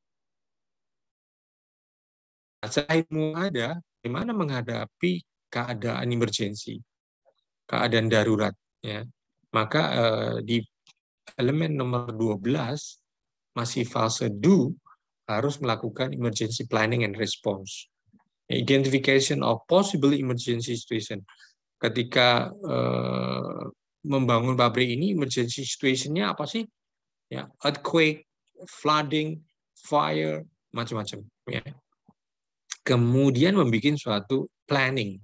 Selain ada, bagaimana menghadapi keadaan emergency, keadaan darurat, ya. Maka di elemen nomor 12 masih fase do, harus melakukan emergency planning and response. Identification of possible emergency situation. Ketika membangun pabrik ini, emergency situation-nya apa sih? Ya, earthquake, flooding, fire, macam-macam, ya. Kemudian membuat suatu planning,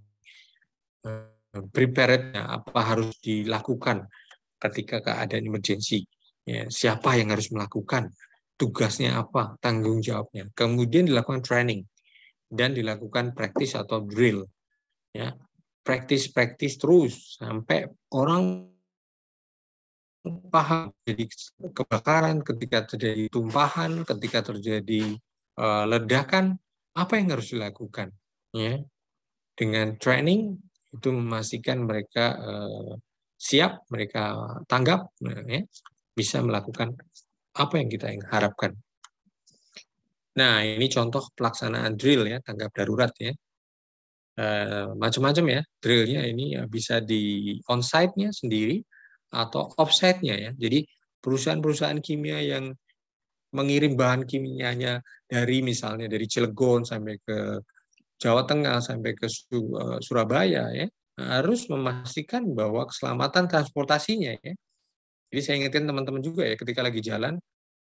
preparednya apa harus dilakukan ketika keadaan emergency, ya, siapa yang harus melakukan, tugasnya apa, tanggung jawabnya. Kemudian dilakukan training dan dilakukan praktis atau drill, ya, praktis terus sampai orang paham. Jadi kebakaran, ketika terjadi tumpahan, ketika terjadi ledakan, apa yang harus dilakukan, ya. Dengan training itu memastikan mereka siap, mereka tanggap, ya, bisa melakukan apa yang kita harapkan. Nah, ini contoh pelaksanaan drill ya, tanggap darurat ya. Macam-macam ya drillnya ini, bisa di on-site-nya sendiri atau off-site-nya ya. Jadi perusahaan-perusahaan kimia yang mengirim bahan kimianya dari misalnya dari Cilegon sampai ke Jawa Tengah sampai ke Surabaya ya, harus memastikan bahwa keselamatan transportasinya ya. Jadi saya ingatkan teman-teman juga ya, ketika lagi jalan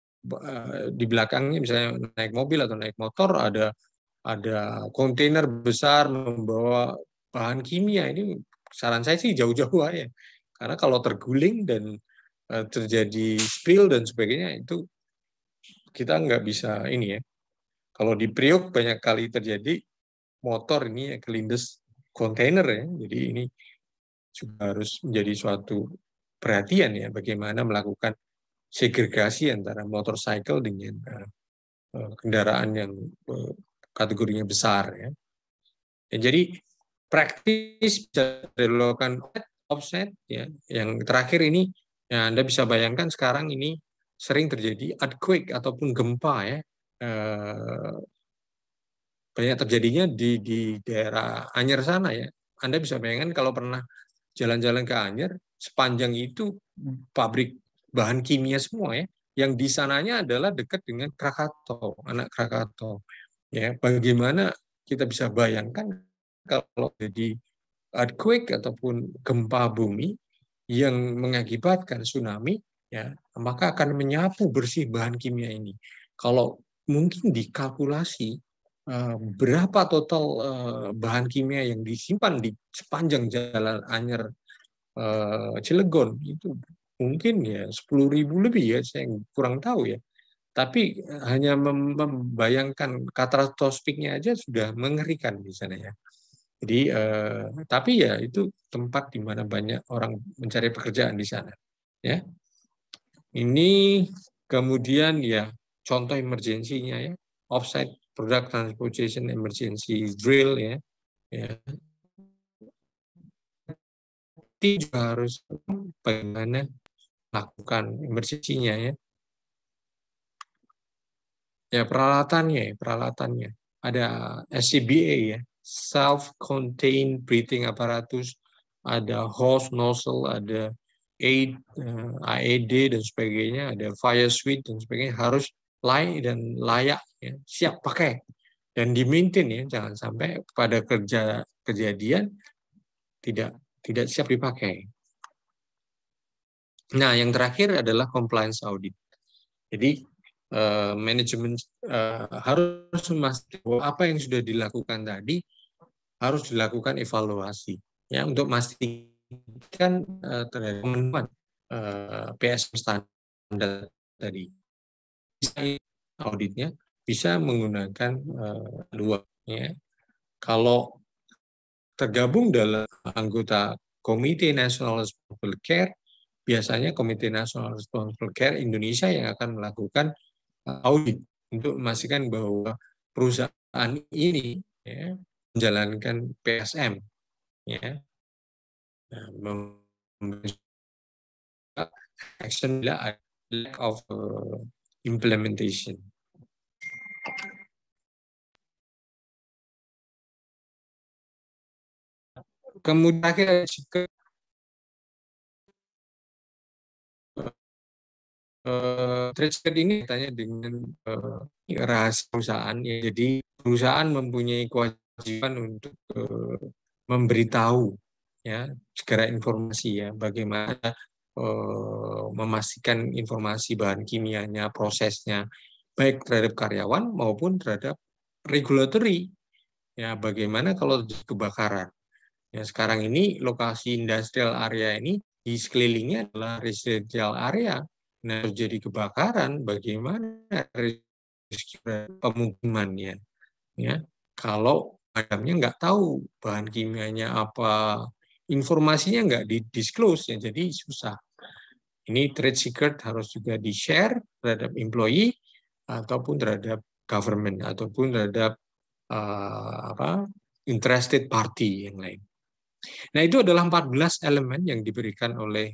di belakangnya misalnya naik mobil atau naik motor ada kontainer besar membawa bahan kimia, ini saran saya sih jauh-jauh aja. Karena kalau terguling dan terjadi spill dan sebagainya, itu kita nggak bisa ini ya. Kalau di Priok banyak kali terjadi motor ini ya kelindes kontainer ya. Jadi ini juga harus menjadi suatu perhatian ya, bagaimana melakukan segregasi antara motorcycle dengan kendaraan yang kategorinya besar ya. Jadi praktis bisa dilakukan offset ya. Yang terakhir ini ya, Anda bisa bayangkan sekarang ini sering terjadi earthquake ataupun gempa ya. Banyak terjadinya di daerah Anyer sana ya. Anda bisa bayangkan kalau pernah jalan-jalan ke Anyer, sepanjang itu pabrik bahan kimia semua ya. Yang di sananya adalah dekat dengan Krakatau, anak Krakatau. Ya, bagaimana kita bisa bayangkan kalau jadi earthquake ataupun gempa bumi yang mengakibatkan tsunami, ya, maka akan menyapu bersih bahan kimia ini. Kalau mungkin dikalkulasi berapa total bahan kimia yang disimpan di sepanjang jalan Anyer Cilegon, itu mungkin ya 10.000 lebih ya, saya kurang tahu ya. Tapi hanya membayangkan katastrofiknya aja sudah mengerikan di sana ya. Jadi tapi ya itu tempat di mana banyak orang mencari pekerjaan di sana. Ya, ini kemudian ya contoh emergensinya ya, offsite product transportation emergency drill ya. Ya. Juga harus bagaimana lakukan emergency-nya ya. Ya peralatannya ada SCBA ya, self-contained breathing apparatus, ada hose nozzle, ada AED dan sebagainya, ada fire suite dan sebagainya, harus layak ya, siap pakai dan di-maintain ya, jangan sampai pada kejadian tidak siap dipakai. Nah, yang terakhir adalah compliance audit. Jadi manajemen harus memastikan bahwa apa yang sudah dilakukan tadi harus dilakukan evaluasi ya untuk memastikan terhadap pemenuhan PSM standar tadi. Auditnya bisa menggunakan dua ya. Kalau tergabung dalam anggota Komite Nasional Responsible Care, biasanya Komite Nasional Responsible Care Indonesia yang akan melakukan audit untuk memastikan bahwa perusahaan ini ya, menjalankan PSM ya, action lack of implementation. Kemudian juga trade secret ini katanya dengan rahasia perusahaan ya. Jadi perusahaan mempunyai kewajiban untuk memberitahu ya segera informasi ya bagaimana memastikan informasi bahan kimianya, prosesnya baik terhadap karyawan maupun terhadap regulatory ya, bagaimana kalau kebakaran ya. Sekarang ini lokasi industrial area ini di sekelilingnya adalah residential area. Nah, terjadi kebakaran, bagaimana pemukimannya? Ya, kalau madamnya nggak tahu bahan kimianya apa, informasinya nggak di-disclose, ya, jadi susah. Ini trade secret harus juga di-share terhadap employee ataupun terhadap government ataupun terhadap interested party yang lain. Nah, itu adalah 14 elemen yang diberikan oleh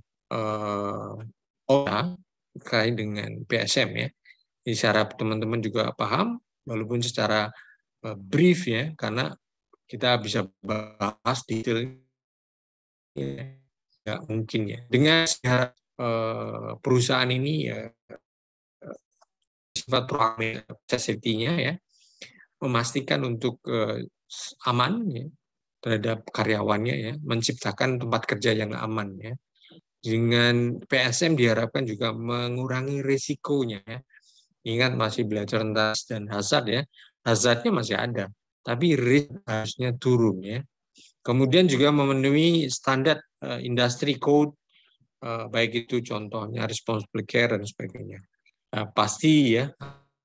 OSHA terkait dengan PSM ya. Jadi secara teman-teman juga paham, walaupun secara brief ya, karena kita bisa bahas detailnya nggak mungkin ya. Dengan perusahaan ini ya sifat proaktif safety-nya ya, memastikan untuk aman ya, terhadap karyawannya ya, menciptakan tempat kerja yang aman ya. Dengan PSM diharapkan juga mengurangi risikonya ya. Ingat masih belajar tentang dan hazard ya. Hazardnya masih ada, tapi risk harusnya turun ya. Kemudian juga memenuhi standar industri code, baik itu contohnya responsible care dan sebagainya. Pasti ya,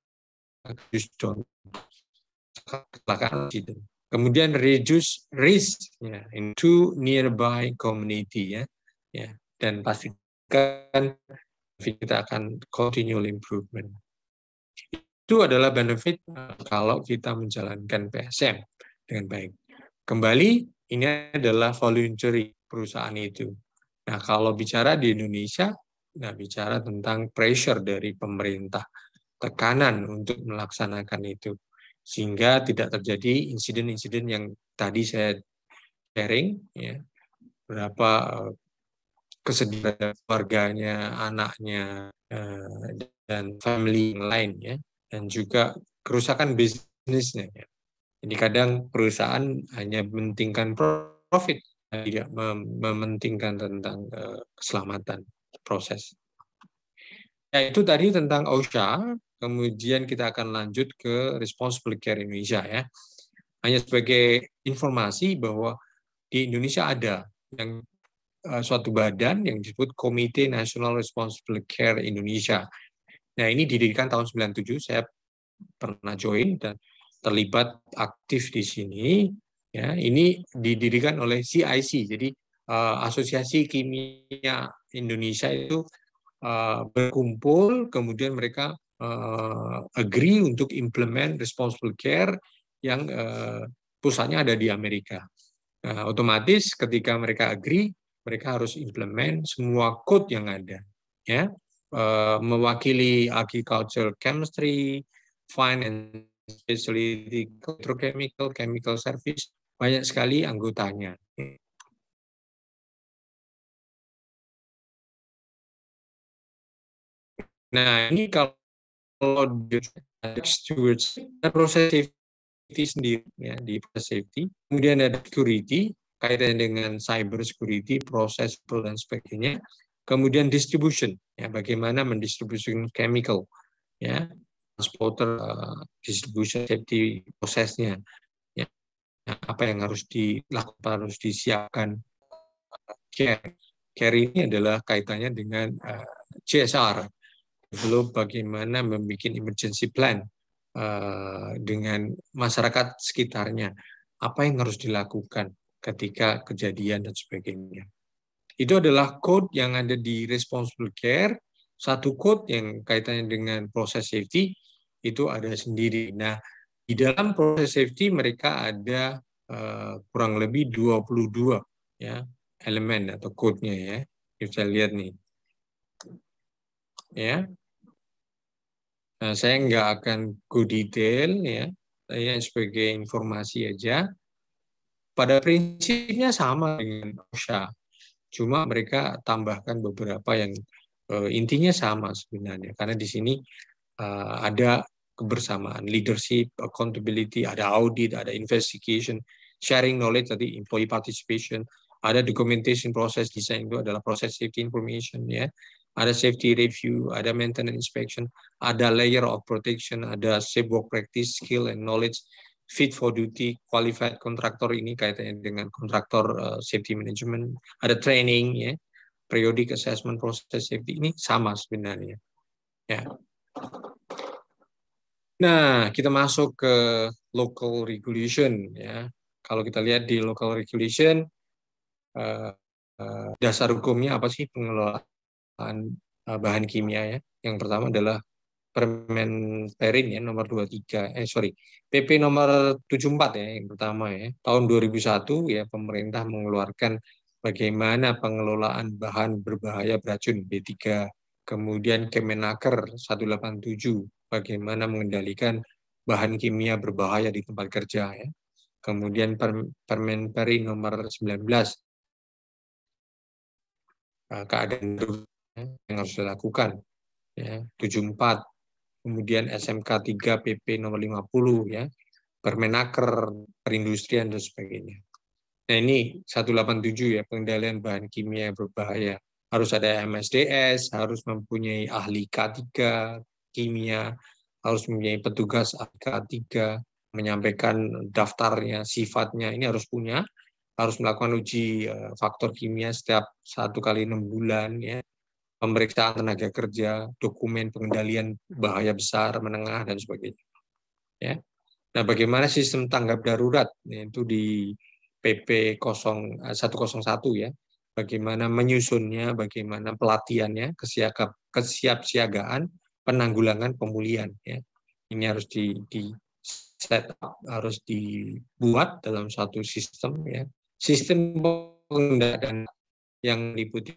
kecelakaan. Kemudian reduce risk ya, into nearby community ya, dan pastikan kita akan continual improvement. Itu adalah benefit kalau kita menjalankan PSM dengan baik. Kembali, ini adalah voluntary perusahaan itu. Nah, kalau bicara di Indonesia, nah bicara tentang pressure dari pemerintah, tekanan untuk melaksanakan itu, sehingga tidak terjadi insiden-insiden yang tadi saya sharing, ya, berapa kesedihan keluarganya, anaknya, dan family yang lain, ya, dan juga kerusakan bisnisnya. Ya. Jadi kadang perusahaan hanya mementingkan profit, tidak mementingkan tentang keselamatan proses. Ya, itu tadi tentang OSHA, kemudian kita akan lanjut ke Responsible Care Indonesia ya. Hanya sebagai informasi bahwa di Indonesia ada yang suatu badan yang disebut Komite Nasional Responsible Care Indonesia. Nah, ini didirikan tahun 97, saya pernah join dan terlibat aktif di sini. Ya, ini didirikan oleh CIC, jadi Asosiasi Kimia Indonesia itu berkumpul, kemudian mereka agree untuk implement responsible care yang pusatnya ada di Amerika. Nah, otomatis ketika mereka agree, mereka harus implement semua code yang ada. ya, mewakili agriculture chemistry, fine and specialty petrochemical, chemical service, banyak sekali anggotanya. Nah, ini kalau stewardship, proses safety sendiri ya, di proses safety. Kemudian ada security, kaitannya dengan cyber security, proses dan sebagainya. Kemudian distribution, ya, bagaimana mendistribusikan chemical, ya, transporter, distribution safety prosesnya, ya, apa yang harus dilakukan, harus disiapkan. Care ini adalah kaitannya dengan CSR, belum bagaimana membuat emergency plan dengan masyarakat sekitarnya, apa yang harus dilakukan ketika kejadian dan sebagainya. Itu adalah code yang ada di responsible care. Satu code yang kaitannya dengan proses safety itu ada sendiri. Nah, di dalam proses safety mereka ada kurang lebih 22 ya elemen atau code-nya ya. Kita lihat nih. Ya. Nah, saya nggak akan go detail ya. Saya sebagai informasi aja. Pada prinsipnya sama dengan OSHA. Cuma mereka tambahkan beberapa yang intinya sama sebenarnya. Karena di sini ada kebersamaan, leadership, accountability, ada audit, ada investigation, sharing knowledge, tadi employee participation, ada documentation process, design itu adalah proses safety information, ya. Ada safety review, ada maintenance inspection, ada layer of protection, ada safe work practice, skill and knowledge, fit for duty, qualified contractor, ini kaitannya dengan kontraktor safety management, ada training, ya, periodic assessment process safety, ini sama sebenarnya. Ya. Nah, kita masuk ke local regulation, ya. Kalau kita lihat di local regulation, dasar hukumnya apa sih pengelolaan bahan kimia, ya? Yang pertama adalah Permen Perin ya nomor 23 PP nomor 74 ya yang pertama ya. Tahun 2001 ya pemerintah mengeluarkan bagaimana pengelolaan bahan berbahaya beracun B3. Kemudian Kemenaker 187 bagaimana mengendalikan bahan kimia berbahaya di tempat kerja ya. Kemudian Permen Perin nomor 19 keadaan yang harus dilakukan ya 74. Kemudian SMK 3 PP nomor 50 ya, Permenaker, perindustrian dan sebagainya. Nah, ini 187 ya, pengendalian bahan kimia yang berbahaya. Harus ada MSDS, harus mempunyai ahli K3 kimia, harus mempunyai petugas K3, menyampaikan daftarnya, sifatnya, ini harus punya, harus melakukan uji faktor kimia setiap 1 kali 6 bulan ya. Pemeriksaan tenaga kerja, dokumen pengendalian bahaya besar, menengah, dan sebagainya. Ya. Nah, bagaimana sistem tanggap darurat? Itu di PP 101 ya. Bagaimana menyusunnya, bagaimana pelatihannya, kesiapsiagaan, penanggulangan, pemulihan. Ya. Ini harus di set up, harus dibuat dalam satu sistem. Ya. Sistem pengendalian yang meliputi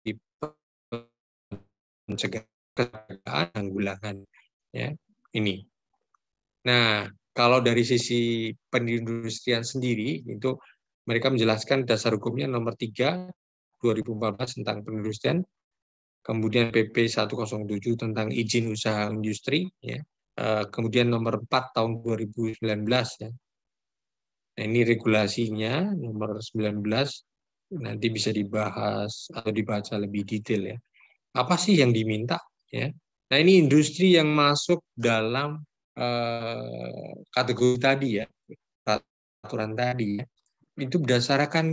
pencegahan, penanggulangan ya ini. Nah, kalau dari sisi perindustrian sendiri itu mereka menjelaskan dasar hukumnya nomor 3 2014 tentang perindustrian, kemudian PP 107 tentang izin usaha industri ya. Kemudian nomor 4 tahun 2019 ya. Nah, ini regulasinya nomor 19 nanti bisa dibahas atau dibaca lebih detail ya. Apa sih yang diminta ya? Nah, ini industri yang masuk dalam kategori tadi ya, peraturan tadi ya. Itu berdasarkan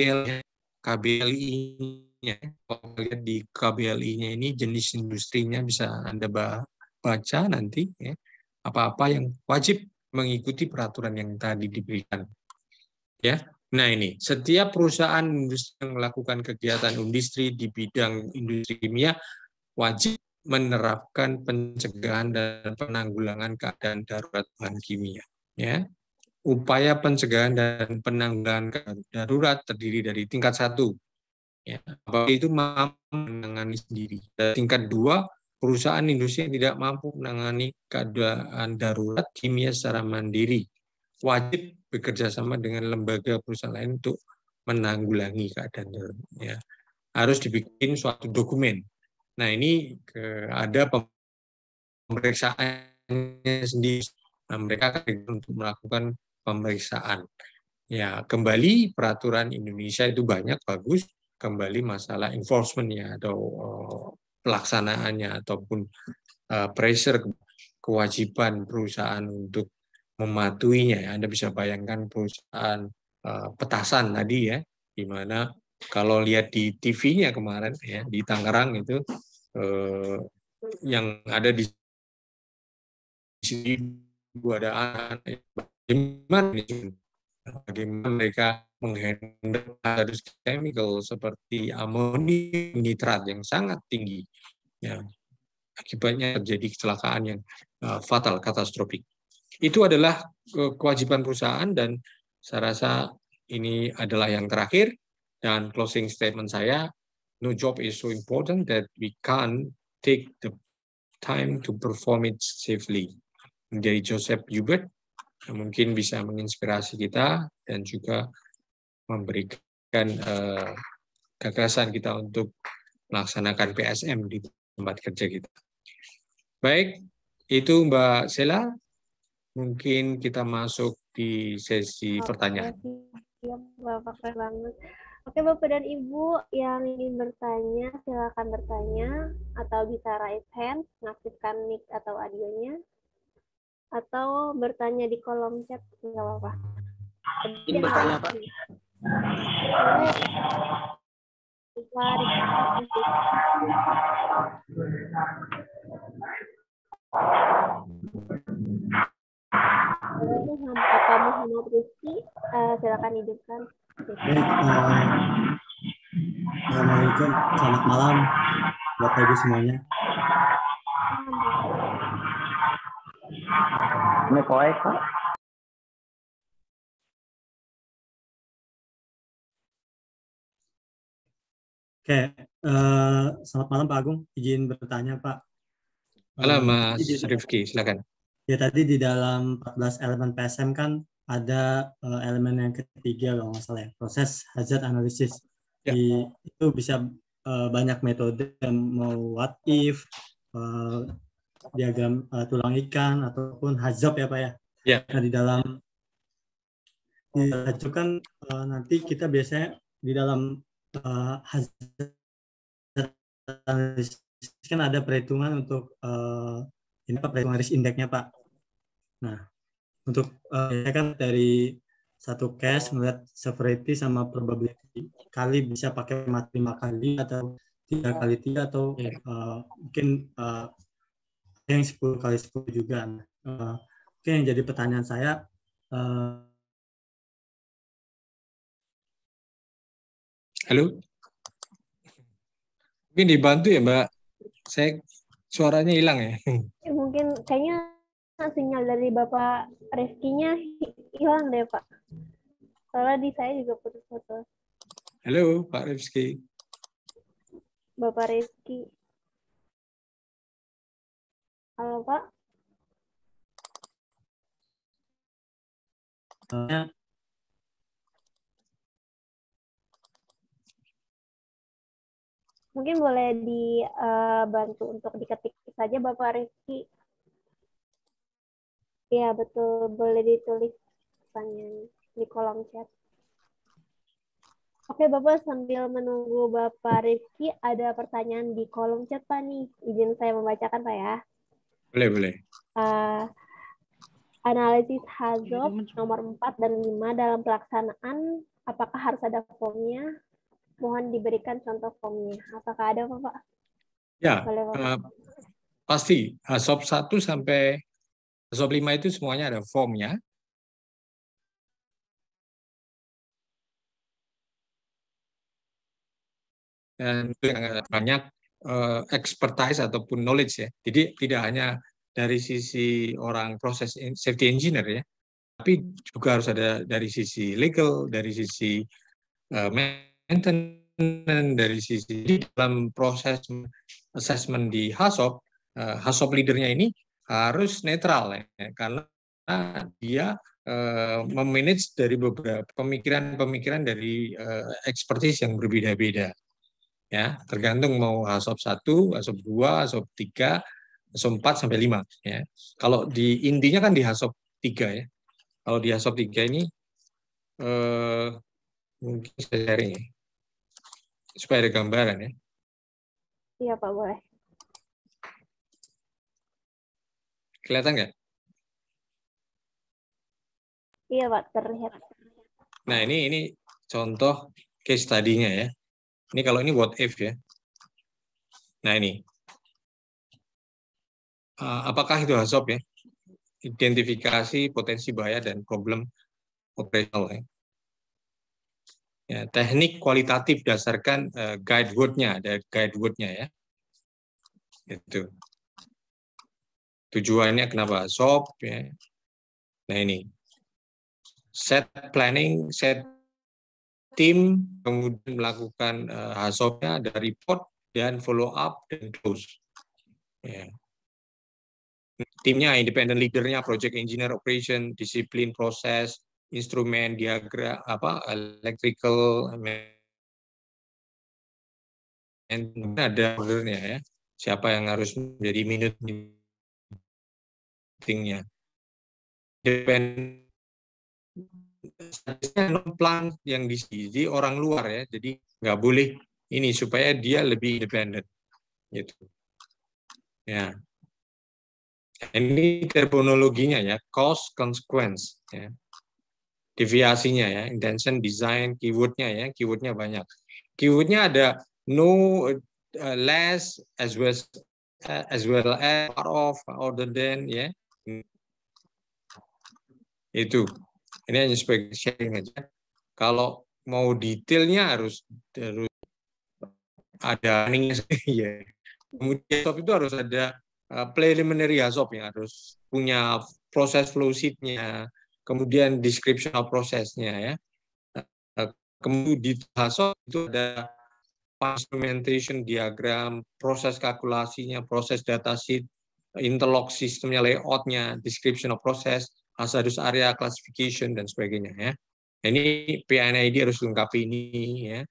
KBLI-nya. Kalau lihat di KBLI-nya ini jenis industrinya bisa Anda baca nanti ya. Apa-apa yang wajib mengikuti peraturan yang tadi diberikan. Ya. Nah, ini setiap perusahaan industri yang melakukan kegiatan industri di bidang industri kimia wajib menerapkan pencegahan dan penanggulangan keadaan darurat bahan kimia. Ya. Upaya pencegahan dan penanggulangan keadaan darurat terdiri dari tingkat 1, Ya, apabila itu mampu menangani sendiri. Dan tingkat 2, perusahaan industri yang tidak mampu menangani keadaan darurat kimia secara mandiri wajib bekerja sama dengan lembaga perusahaan lain untuk menanggulangi keadaan darurat. Ya. Harus dibikin suatu dokumen. Nah, ini ada pemeriksaannya sendiri. Nah, mereka akan untuk melakukan pemeriksaan. Ya, kembali peraturan Indonesia itu banyak bagus, kembali masalah enforcement-nya atau pelaksanaannya ataupun pressure kewajiban perusahaan untuk mematuhinya. Anda bisa bayangkan perusahaan petasan tadi ya, di mana kalau lihat di TV-nya kemarin ya di Tangerang itu yang ada di sini ada anak, bagaimana mereka menghandle harus chemical seperti amonium nitrat yang sangat tinggi. Ya, akibatnya terjadi kecelakaan yang fatal, katastrofik. Itu adalah kewajiban perusahaan dan saya rasa ini adalah yang terakhir dan closing statement saya, no job is so important that we can't take the time to perform it safely. Dari Joseph Hubert mungkin bisa menginspirasi kita dan juga memberikan gagasan kita untuk melaksanakan PSM di tempat kerja kita. Baik, itu Mbak Sela. Mungkin kita masuk di sesi pertanyaan. Iya, Bapak keren banget. Oke, Bapak dan Ibu yang ingin bertanya, silakan bertanya atau bisa raise hand, mengaktifkan mic atau audionya, atau bertanya di kolom chat, nggak apa-apa. Ingin bertanya, Pak. Bapak Muhammad Rizky, silakan hidupkan. Assalamualaikum, selamat malam Bapak Ibu semuanya. Ini poek, Pak. Oke, selamat malam Pak Agung. Izin bertanya Pak. Halo Mas Rifki, silakan. Ya tadi di dalam 14 elemen PSM kan ada elemen yang ketiga kalau nggak salah ya, proses hazard analysis. Ya. Itu bisa banyak metode, mau what if, diagram tulang ikan ataupun hazard ya Pak ya. Ya. Nah di dalam itu kan nanti kita biasanya di dalam hazard analysis kan ada perhitungan untuk ini Pak, perhitungan risk index-nya Pak. Nah, untuk kan dari satu case melihat severity sama probability kali bisa pakai 5 kali atau 3 kali 3 atau mungkin yang 10 kali 10 juga. Mungkin yang jadi pertanyaan saya halo, mungkin dibantu ya Mbak, saya suaranya hilang ya. Mungkin kayaknya sinyal dari Bapak Rizky-nya hilang deh Pak. Soalnya di saya juga putus-putus. Halo Pak Rizky. Bapak Rizky. Halo Pak. Mungkin boleh dibantu untuk diketik saja Bapak Rizky. Ya betul, boleh ditulis pertanyaan di kolom chat. Oke Bapak, sambil menunggu Bapak Rizky, ada pertanyaan di kolom chat Pak nih. Izin saya membacakan Pak ya. Boleh. Analisis hazard nomor 4 dan 5 dalam pelaksanaan, apakah harus ada formnya? Mohon diberikan contoh formnya. Apakah ada Bapak? Ya, Bapak. pasti. HAZOP 1 sampai HAZOP 5 itu semuanya ada formnya. Dan banyak expertise ataupun knowledge ya. Jadi tidak hanya dari sisi orang proses safety engineer ya, tapi juga harus ada dari sisi legal, dari sisi maintenance, dari sisi di dalam proses assessment di HACCP, HACCP leadernya ini harus netral ya, karena dia memanage dari beberapa pemikiran-pemikiran dari expertise yang berbeda-beda. Ya, tergantung mau HACCP 1, HACCP 2, HACCP 3, HACCP 4 sampai 5 ya. Kalau di intinya kan di HACCP 3 ya. Kalau di HACCP 3 ini mungkin saya sharing ya, supaya ada gambaran ya. Iya Pak, boleh. Kelihatan nggak? Iya Pak, terlihat. Nah, ini contoh case study-nya ya. Ini kalau ini what if ya. Nah, ini. Apakah itu HACCP ya? Identifikasi potensi bahaya dan problem operasional ya. Ya, teknik kualitatif berdasarkan guide word-nya, ada guide word-nya ya. Itu. Tujuannya kenapa HACCP ya. Nah, ini. Set planning, set tim, kemudian melakukan HACCP-nya, ada report, dan follow up, dan close. Ya. Timnya, independent leader-nya, project engineer, operation, disiplin, proses, instrumen, diagram, electrical, ada ordernya ya. Siapa yang harus menjadi minute meeting-nya. Plan yang disisi orang luar ya, jadi nggak boleh ini supaya dia lebih independen gitu ya. Ini terminologinya ya, cause consequence ya, deviasinya ya, intention, design, keywordnya ya, keywordnya banyak, keywordnya ada no, less, as well as part of, other than ya, itu. Ini hanya sebagai sharing aja. Kalau mau detailnya harus ada planningnya ya. Kemudian HACCP itu harus ada preliminary HACCP yang harus punya proses flow sheet-nya, kemudian description of prosesnya ya. Kemudian di HACCP itu ada instrumentation diagram, proses kalkulasinya, proses data sheet, interlock sistemnya, layout-nya, description of process, hazardous area classification dan sebagainya ya. Ini PNID harus lengkapi ini ya.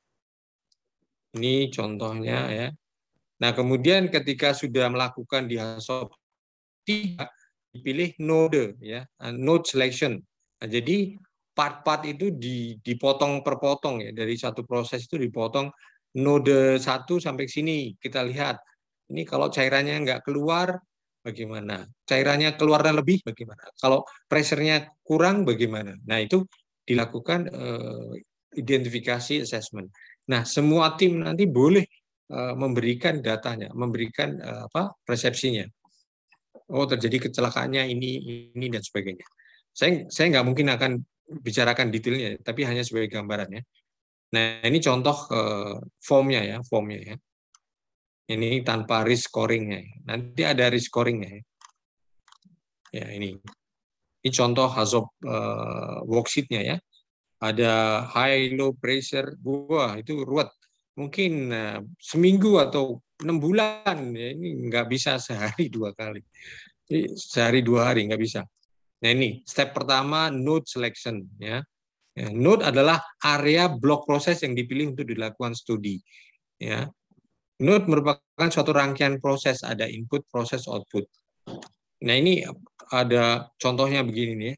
Ini contohnya ya. Nah, kemudian ketika sudah melakukan di HACCP 3, dipilih node ya, node selection. Nah, jadi part-part itu dipotong per potong ya, dari satu proses itu dipotong node 1 sampai sini. Kita lihat. Ini kalau cairannya nggak keluar bagaimana? Cairannya keluarnya lebih bagaimana? Kalau pressure-nya kurang bagaimana? Nah, itu dilakukan identifikasi assessment. Nah, semua tim nanti boleh memberikan datanya, memberikan persepsinya. Oh, terjadi kecelakaannya ini dan sebagainya. Saya nggak mungkin akan bicarakan detailnya, tapi hanya sebagai gambaran ya. Nah, ini contoh formnya ya. Ini tanpa risk scoring-nya. Nanti ada risk scoring-nya ya. Ya, ini contoh HACCP worksheet-nya ya. Ada high low pressure, wah itu ruwet. Mungkin seminggu atau 6 bulan ya, ini nggak bisa sehari 2 kali. Sehari 2 hari nggak bisa. Nah, ini step pertama node selection ya. Node adalah area blok proses yang dipilih untuk dilakukan studi ya. Node merupakan suatu rangkaian proses, ada input, proses, output. Nah, ini ada contohnya begini nih.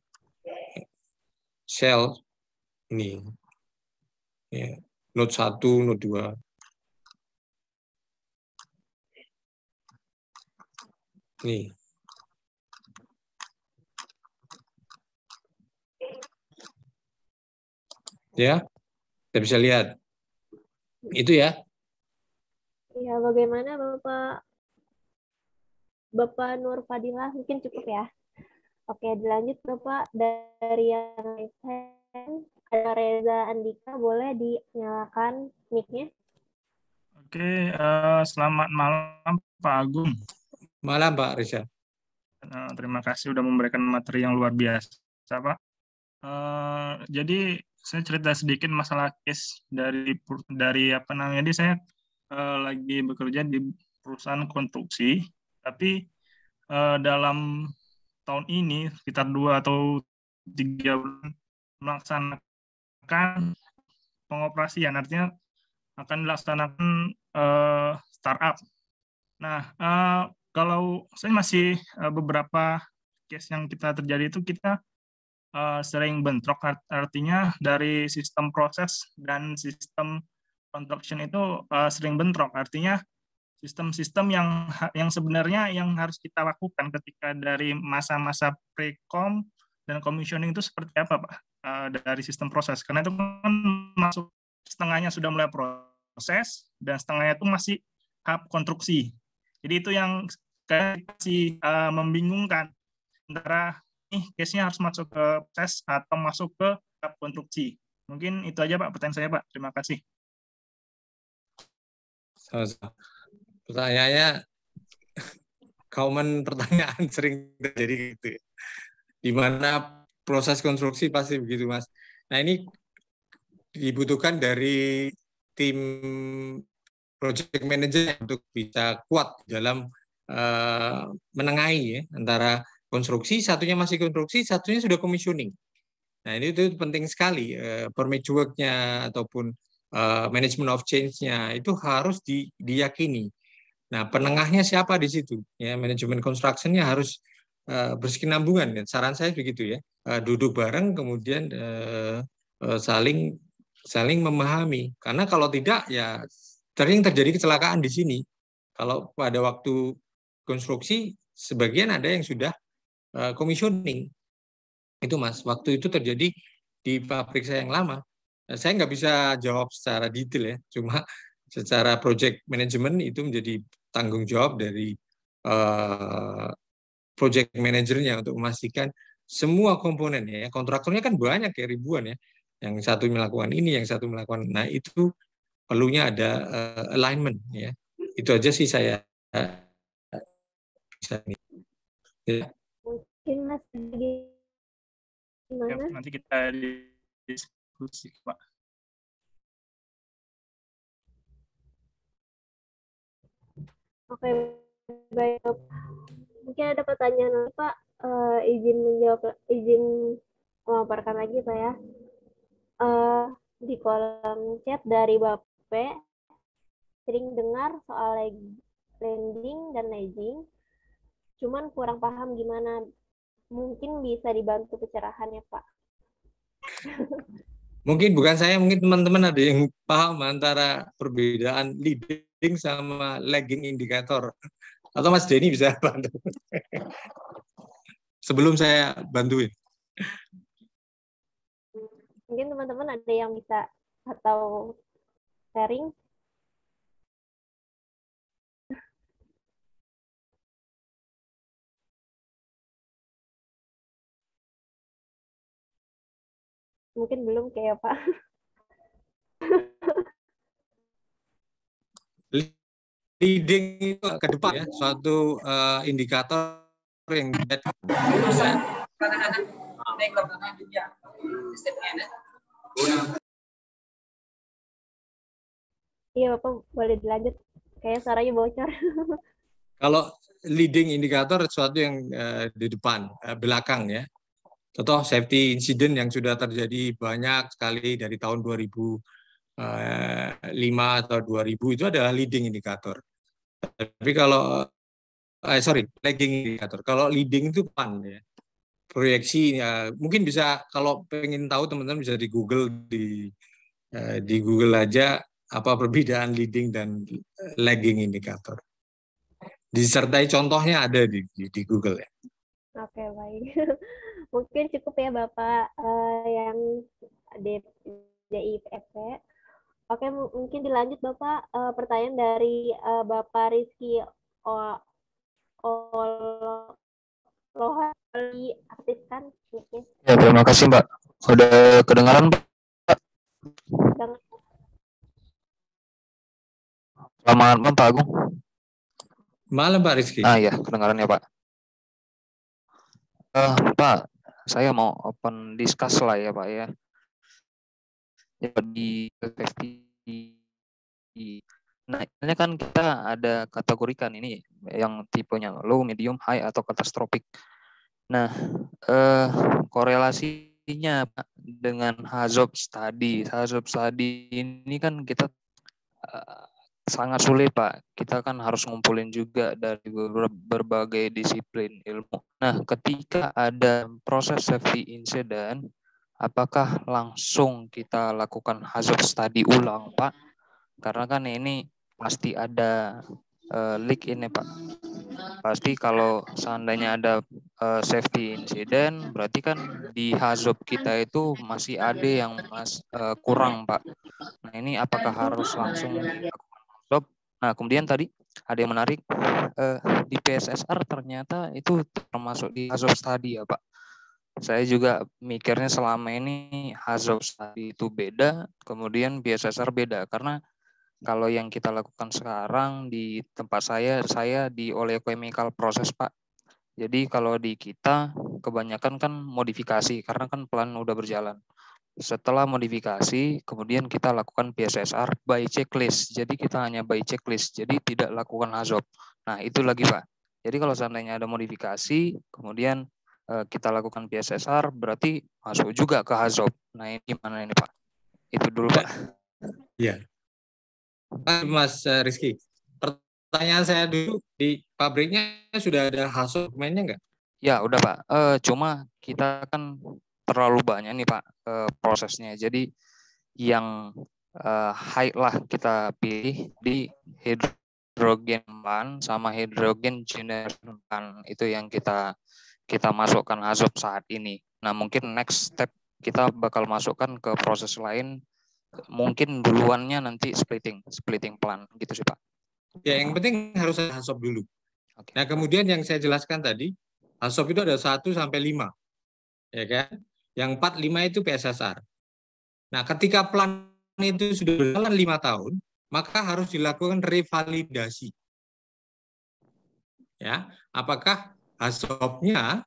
Sel ini. Ya, node 1, node 2. Nih. Ya. Kita bisa lihat. Itu ya. Ya, bagaimana Bapak Nur Fadilah? Mungkin cukup ya. Oke, dilanjut Bapak dari yang lain. Ada Reza Andika, boleh dinyalakan mic-nya? Oke, selamat malam Pak Agung. Malam Pak Reza. Terima kasih sudah memberikan materi yang luar biasa Pak. Jadi saya cerita sedikit masalah case dari apa namanya. Jadi saya lagi bekerja di perusahaan konstruksi, tapi dalam tahun ini sekitar 2 atau 3 bulan melaksanakan pengoperasian, artinya akan dilaksanakan startup. Nah, kalau saya masih beberapa case yang kita terjadi itu kita sering bentrok, artinya dari sistem proses dan sistem construction itu sering bentrok, artinya sistem-sistem yang sebenarnya yang harus kita lakukan ketika dari masa-masa pre-com dan commissioning itu seperti apa, Pak, dari sistem proses, karena itu kan masuk setengahnya sudah mulai proses dan setengahnya itu masih tahap konstruksi. Jadi itu yang masih membingungkan antara case-nya harus masuk ke proses atau masuk ke tahap konstruksi. Mungkin itu aja, Pak, pertanyaan saya, Pak. Terima kasih. Pertanyaannya common pertanyaan sering terjadi gitu. Di mana proses konstruksi pasti begitu, Mas. Nah, ini dibutuhkan dari tim project manager untuk bisa kuat dalam menengahi ya, antara konstruksi, satunya masih konstruksi, satunya sudah commissioning. Nah, ini itu penting sekali. Permit work-nya ataupun management of change-nya itu harus diyakini. Nah, penengahnya siapa di situ? Ya, manajemen construction-nya harus berkesinambungan. Saran saya begitu ya. Duduk bareng, kemudian saling memahami. Karena kalau tidak, ya sering terjadi kecelakaan di sini. Kalau pada waktu konstruksi, sebagian ada yang sudah commissioning. Itu, Mas. Waktu itu terjadi di pabrik saya yang lama. Saya nggak bisa jawab secara detail ya. Cuma secara project management itu menjadi tanggung jawab dari project manajernya untuk memastikan semua komponen ya. Kontraktornya kan banyak ya, ribuan ya. Yang satu melakukan ini, yang satu melakukan. Nah, itu perlunya ada alignment ya. Itu aja sih saya bisa ini. Ya. Mungkin Mas gimana? Ya, nanti kita diskusi, Pak. Oke, baik. Mungkin ada pertanyaan lagi, Pak. Izin memaparkan lagi, Pak ya. Di kolom chat dari Bapak sering dengar soal landing dan legging, cuman kurang paham gimana. Mungkin bisa dibantu pencerahannya, Pak. Mungkin bukan saya, mungkin teman-teman ada yang paham antara perbedaan leading sama lagging indikator. Atau Mas Denny bisa bantu. Sebelum saya bantuin. Mungkin teman-teman ada yang bisa atau sharing. Mungkin belum kayak Pak. Leading itu ke depan ya, suatu indikator yang Iya Bapak, boleh dilanjut. Kayak suaranya bocor. Kalau leading indikator sesuatu yang di depan, belakang ya. Contoh safety incident yang sudah terjadi banyak sekali dari tahun 2005 atau 2000 itu adalah leading indikator. Tapi kalau lagging indikator. Kalau leading itu depan ya. Proyeksi ya, mungkin bisa kalau pengen tahu teman-teman bisa di Google aja apa perbedaan leading dan lagging indikator. Disertai contohnya ada di Google ya. Oke, baik. Mungkin cukup ya Bapak yang DIFP. Oke, mungkin dilanjut Bapak. Pertanyaan dari Bapak Rizky Loha, diaktifkan. Ya, terima kasih Mbak. Udah kedengaran Pak? Selamat malam Pak Agung. Malam Pak Rizky. Ya, kedengaran ya Pak. Pak, saya mau open discuss lah ya Pak ya. ya, di safety. Nah, ini kan kita ada kategorikan ini yang tipenya low, medium, high atau catastrophic. Nah, korelasinya Pak, dengan HAZOP study. HAZOP study ini kan kita sangat sulit Pak. Kita kan harus ngumpulin juga dari berbagai disiplin ilmu. Nah, ketika ada proses safety incident, apakah langsung kita lakukan HAZOP study ulang Pak? Karena kan ini pasti ada leak ini Pak. Pasti kalau seandainya ada safety incident, berarti kan di HAZOP kita itu masih ada yang kurang Pak. Nah ini apakah harus langsung dilakukan HAZOP? Nah kemudian tadi ada yang menarik, di PSSR ternyata itu termasuk di HAZOP study ya Pak. Saya juga mikirnya selama ini HAZOP study itu beda, kemudian PSSR beda, karena kalau yang kita lakukan sekarang di tempat saya di oleochemical proses Pak. Jadi kalau di kita kebanyakan kan modifikasi karena kan plan udah berjalan. Setelah modifikasi, kemudian kita lakukan PSSR by checklist. Jadi kita hanya by checklist, jadi tidak lakukan HAZOP. Nah itu lagi Pak. Jadi kalau seandainya ada modifikasi, kemudian kita lakukan PSSR, berarti masuk juga ke HAZOP. Nah ini gimana ini Pak? Itu dulu Pak. Iya. Mas Rizky, pertanyaan saya dulu, di pabriknya sudah ada HAZOP dokumennya nggak? Ya udah Pak, cuma kita kan terlalu banyak nih Pak prosesnya. Jadi yang high lah kita pilih di hydrogen plant sama hydrogen generation plant, itu yang kita masukkan HAZOP saat ini. Nah mungkin next step kita bakal masukkan ke proses lain, mungkin duluannya nanti splitting plan gitu sih Pak. Ya yang penting harus ada HAZOP dulu. Okay. Nah kemudian yang saya jelaskan tadi, HAZOP itu ada 1 sampai 5, ya kan? Yang 4, 5 itu PSSR. Nah ketika plan itu sudah berjalan 5 tahun, maka harus dilakukan revalidasi. Ya, apakah HAZOP-nya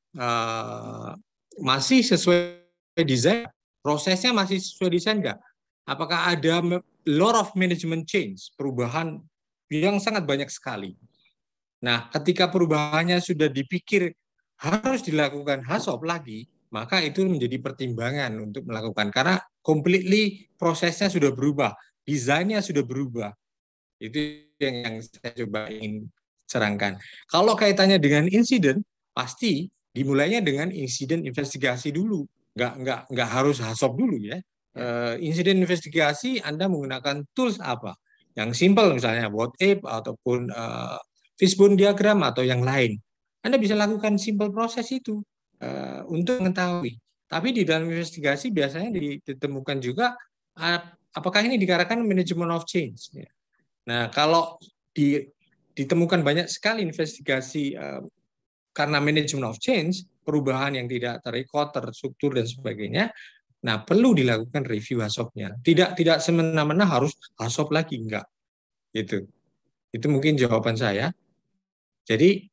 masih sesuai desain? Prosesnya masih sesuai desain nggak? Apakah ada lot of management change, perubahan yang sangat banyak sekali. Nah, ketika perubahannya sudah dipikir harus dilakukan HAZOP lagi, maka itu menjadi pertimbangan untuk melakukan. Karena completely prosesnya sudah berubah, desainnya sudah berubah. Itu yang saya coba ingin serangkan. Kalau kaitannya dengan insiden, pasti dimulainya dengan insiden investigasi dulu. Nggak harus HAZOP dulu ya. Insiden investigasi Anda menggunakan tools apa? Yang simple misalnya WOT-APE ataupun fishbone diagram atau yang lain. Anda bisa lakukan simple proses itu untuk mengetahui. Tapi di dalam investigasi biasanya ditemukan juga apakah ini dikarenakan management of change. Nah kalau ditemukan banyak sekali investigasi karena management of change, perubahan yang tidak terrecord, terstruktur dan sebagainya. Nah, perlu dilakukan review HAZOP-nya. Tidak semena-mena harus HAZOP lagi, enggak. Itu mungkin jawaban saya. Jadi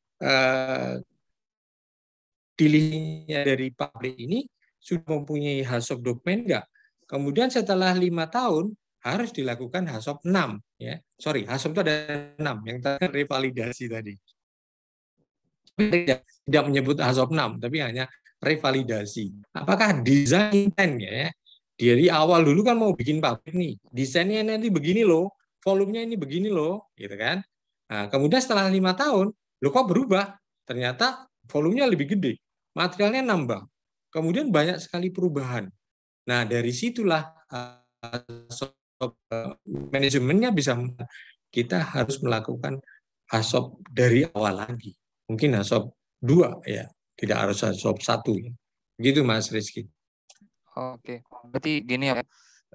pilihnya dari pabrik ini sudah mempunyai HAZOP dokumen enggak? Kemudian setelah 5 tahun harus dilakukan HAZOP 6 ya. Sorry, HAZOP itu ada 6 yang tadi revalidasi tadi. Tidak menyebut HAZOP 6 tapi hanya revalidasi. Apakah desainnya ya? Dari awal dulu kan mau bikin pabrik nih, desainnya nanti begini loh, volumenya ini begini loh, gitu kan? Nah, kemudian setelah 5 tahun, loh kok berubah? Ternyata volumenya lebih gede, materialnya nambah, kemudian banyak sekali perubahan. Nah, dari situlah manajemennya bisa kita harus melakukan HAZOP dari awal lagi. Mungkin HAZOP 2 ya. Tidak harus HAZOP 1 ya. Begitu Mas Rizky. Oke, berarti gini ya,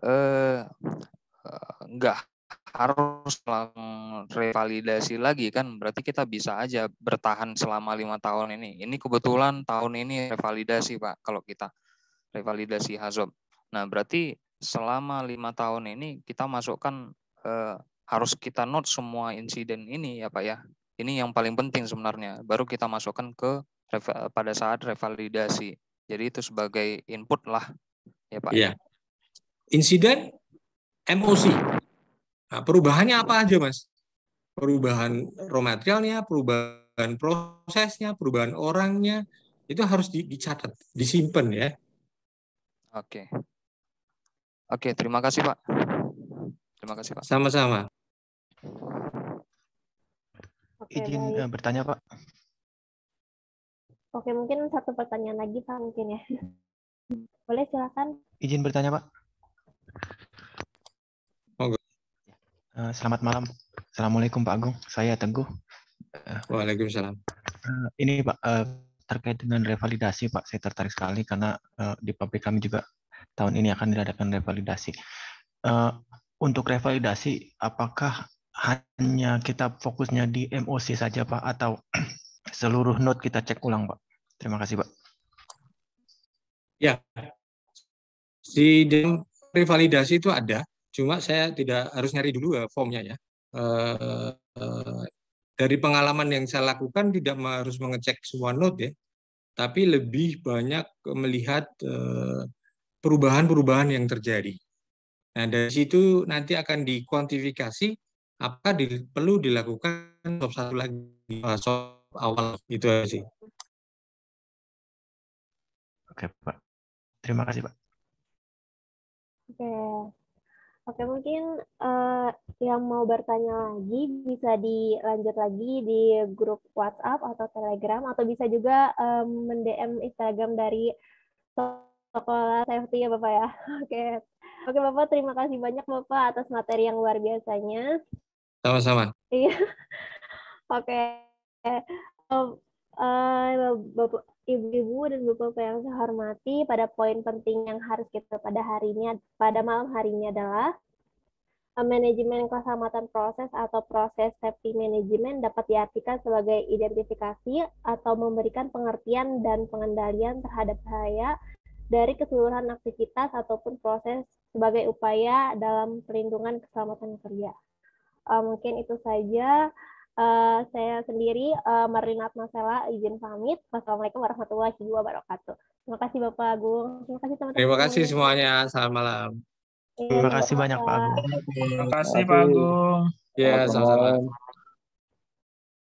nggak harus revalidasi lagi kan, berarti kita bisa aja bertahan selama 5 tahun ini. Ini kebetulan tahun ini revalidasi Pak, kalau kita revalidasi HAZOP. Nah berarti selama 5 tahun ini kita masukkan, harus kita note semua insiden ini ya Pak ya. Ini yang paling penting sebenarnya, baru kita masukkan ke pada saat revalidasi. Jadi itu sebagai input lah ya Pak. Iya. insiden MOC. Nah, perubahannya apa aja, Mas? Perubahan raw materialnya, perubahan prosesnya, perubahan orangnya, itu harus dicatat, disimpan ya. Oke. Oke, terima kasih Pak. Terima kasih Pak. Sama-sama. Oke, Izin baik. bertanya Pak. Oke, mungkin satu pertanyaan lagi Pak mungkin ya. Boleh silakan. Izin bertanya Pak. Monggo. Selamat malam. Assalamualaikum Pak Agung. Saya Teguh. Waalaikumsalam. Ini Pak, terkait dengan revalidasi Pak, saya tertarik sekali karena di pabrik kami juga tahun ini akan diadakan revalidasi. Untuk revalidasi, apakah hanya kita fokusnya di MOC saja Pak, atau seluruh node kita cek ulang Pak? Terima kasih Pak. Ya, di dalam revalidasi itu ada, cuma saya tidak harus nyari dulu formnya ya. Dari pengalaman yang saya lakukan tidak harus mengecek semua node ya, tapi lebih banyak melihat perubahan-perubahan yang terjadi. Nah, dari situ nanti akan dikuantifikasi apa perlu dilakukan stop satu lagi, stop awal, itu aja sih. Oke Pak, terima kasih Pak. Oke, mungkin yang mau bertanya lagi bisa dilanjut lagi di grup WhatsApp atau Telegram, atau bisa juga mend-DM Instagram dari Sekolah Safety ya Bapak ya. Oke Bapak, terima kasih banyak Bapak atas materi yang luar biasanya. Sama-sama. Iya. Oke. Bapak, Ibu-ibu dan Bapak yang saya hormati, pada poin penting yang harus kita pada malam hari ini adalah manajemen keselamatan proses atau proses safety management dapat diartikan sebagai identifikasi atau memberikan pengertian dan pengendalian terhadap bahaya dari keseluruhan aktivitas ataupun proses sebagai upaya dalam perlindungan keselamatan kerja. Mungkin itu saja. Saya sendiri, Marlina Atmasela, izin pamit. Wassalamualaikum warahmatullahi wabarakatuh. Terima kasih Bapak Agung. Terima kasih teman-teman. Terima kasih semuanya. Selamat malam. Terima kasih banyak Pak Agung. Terima kasih Pak Agung. Ya, sama-sama.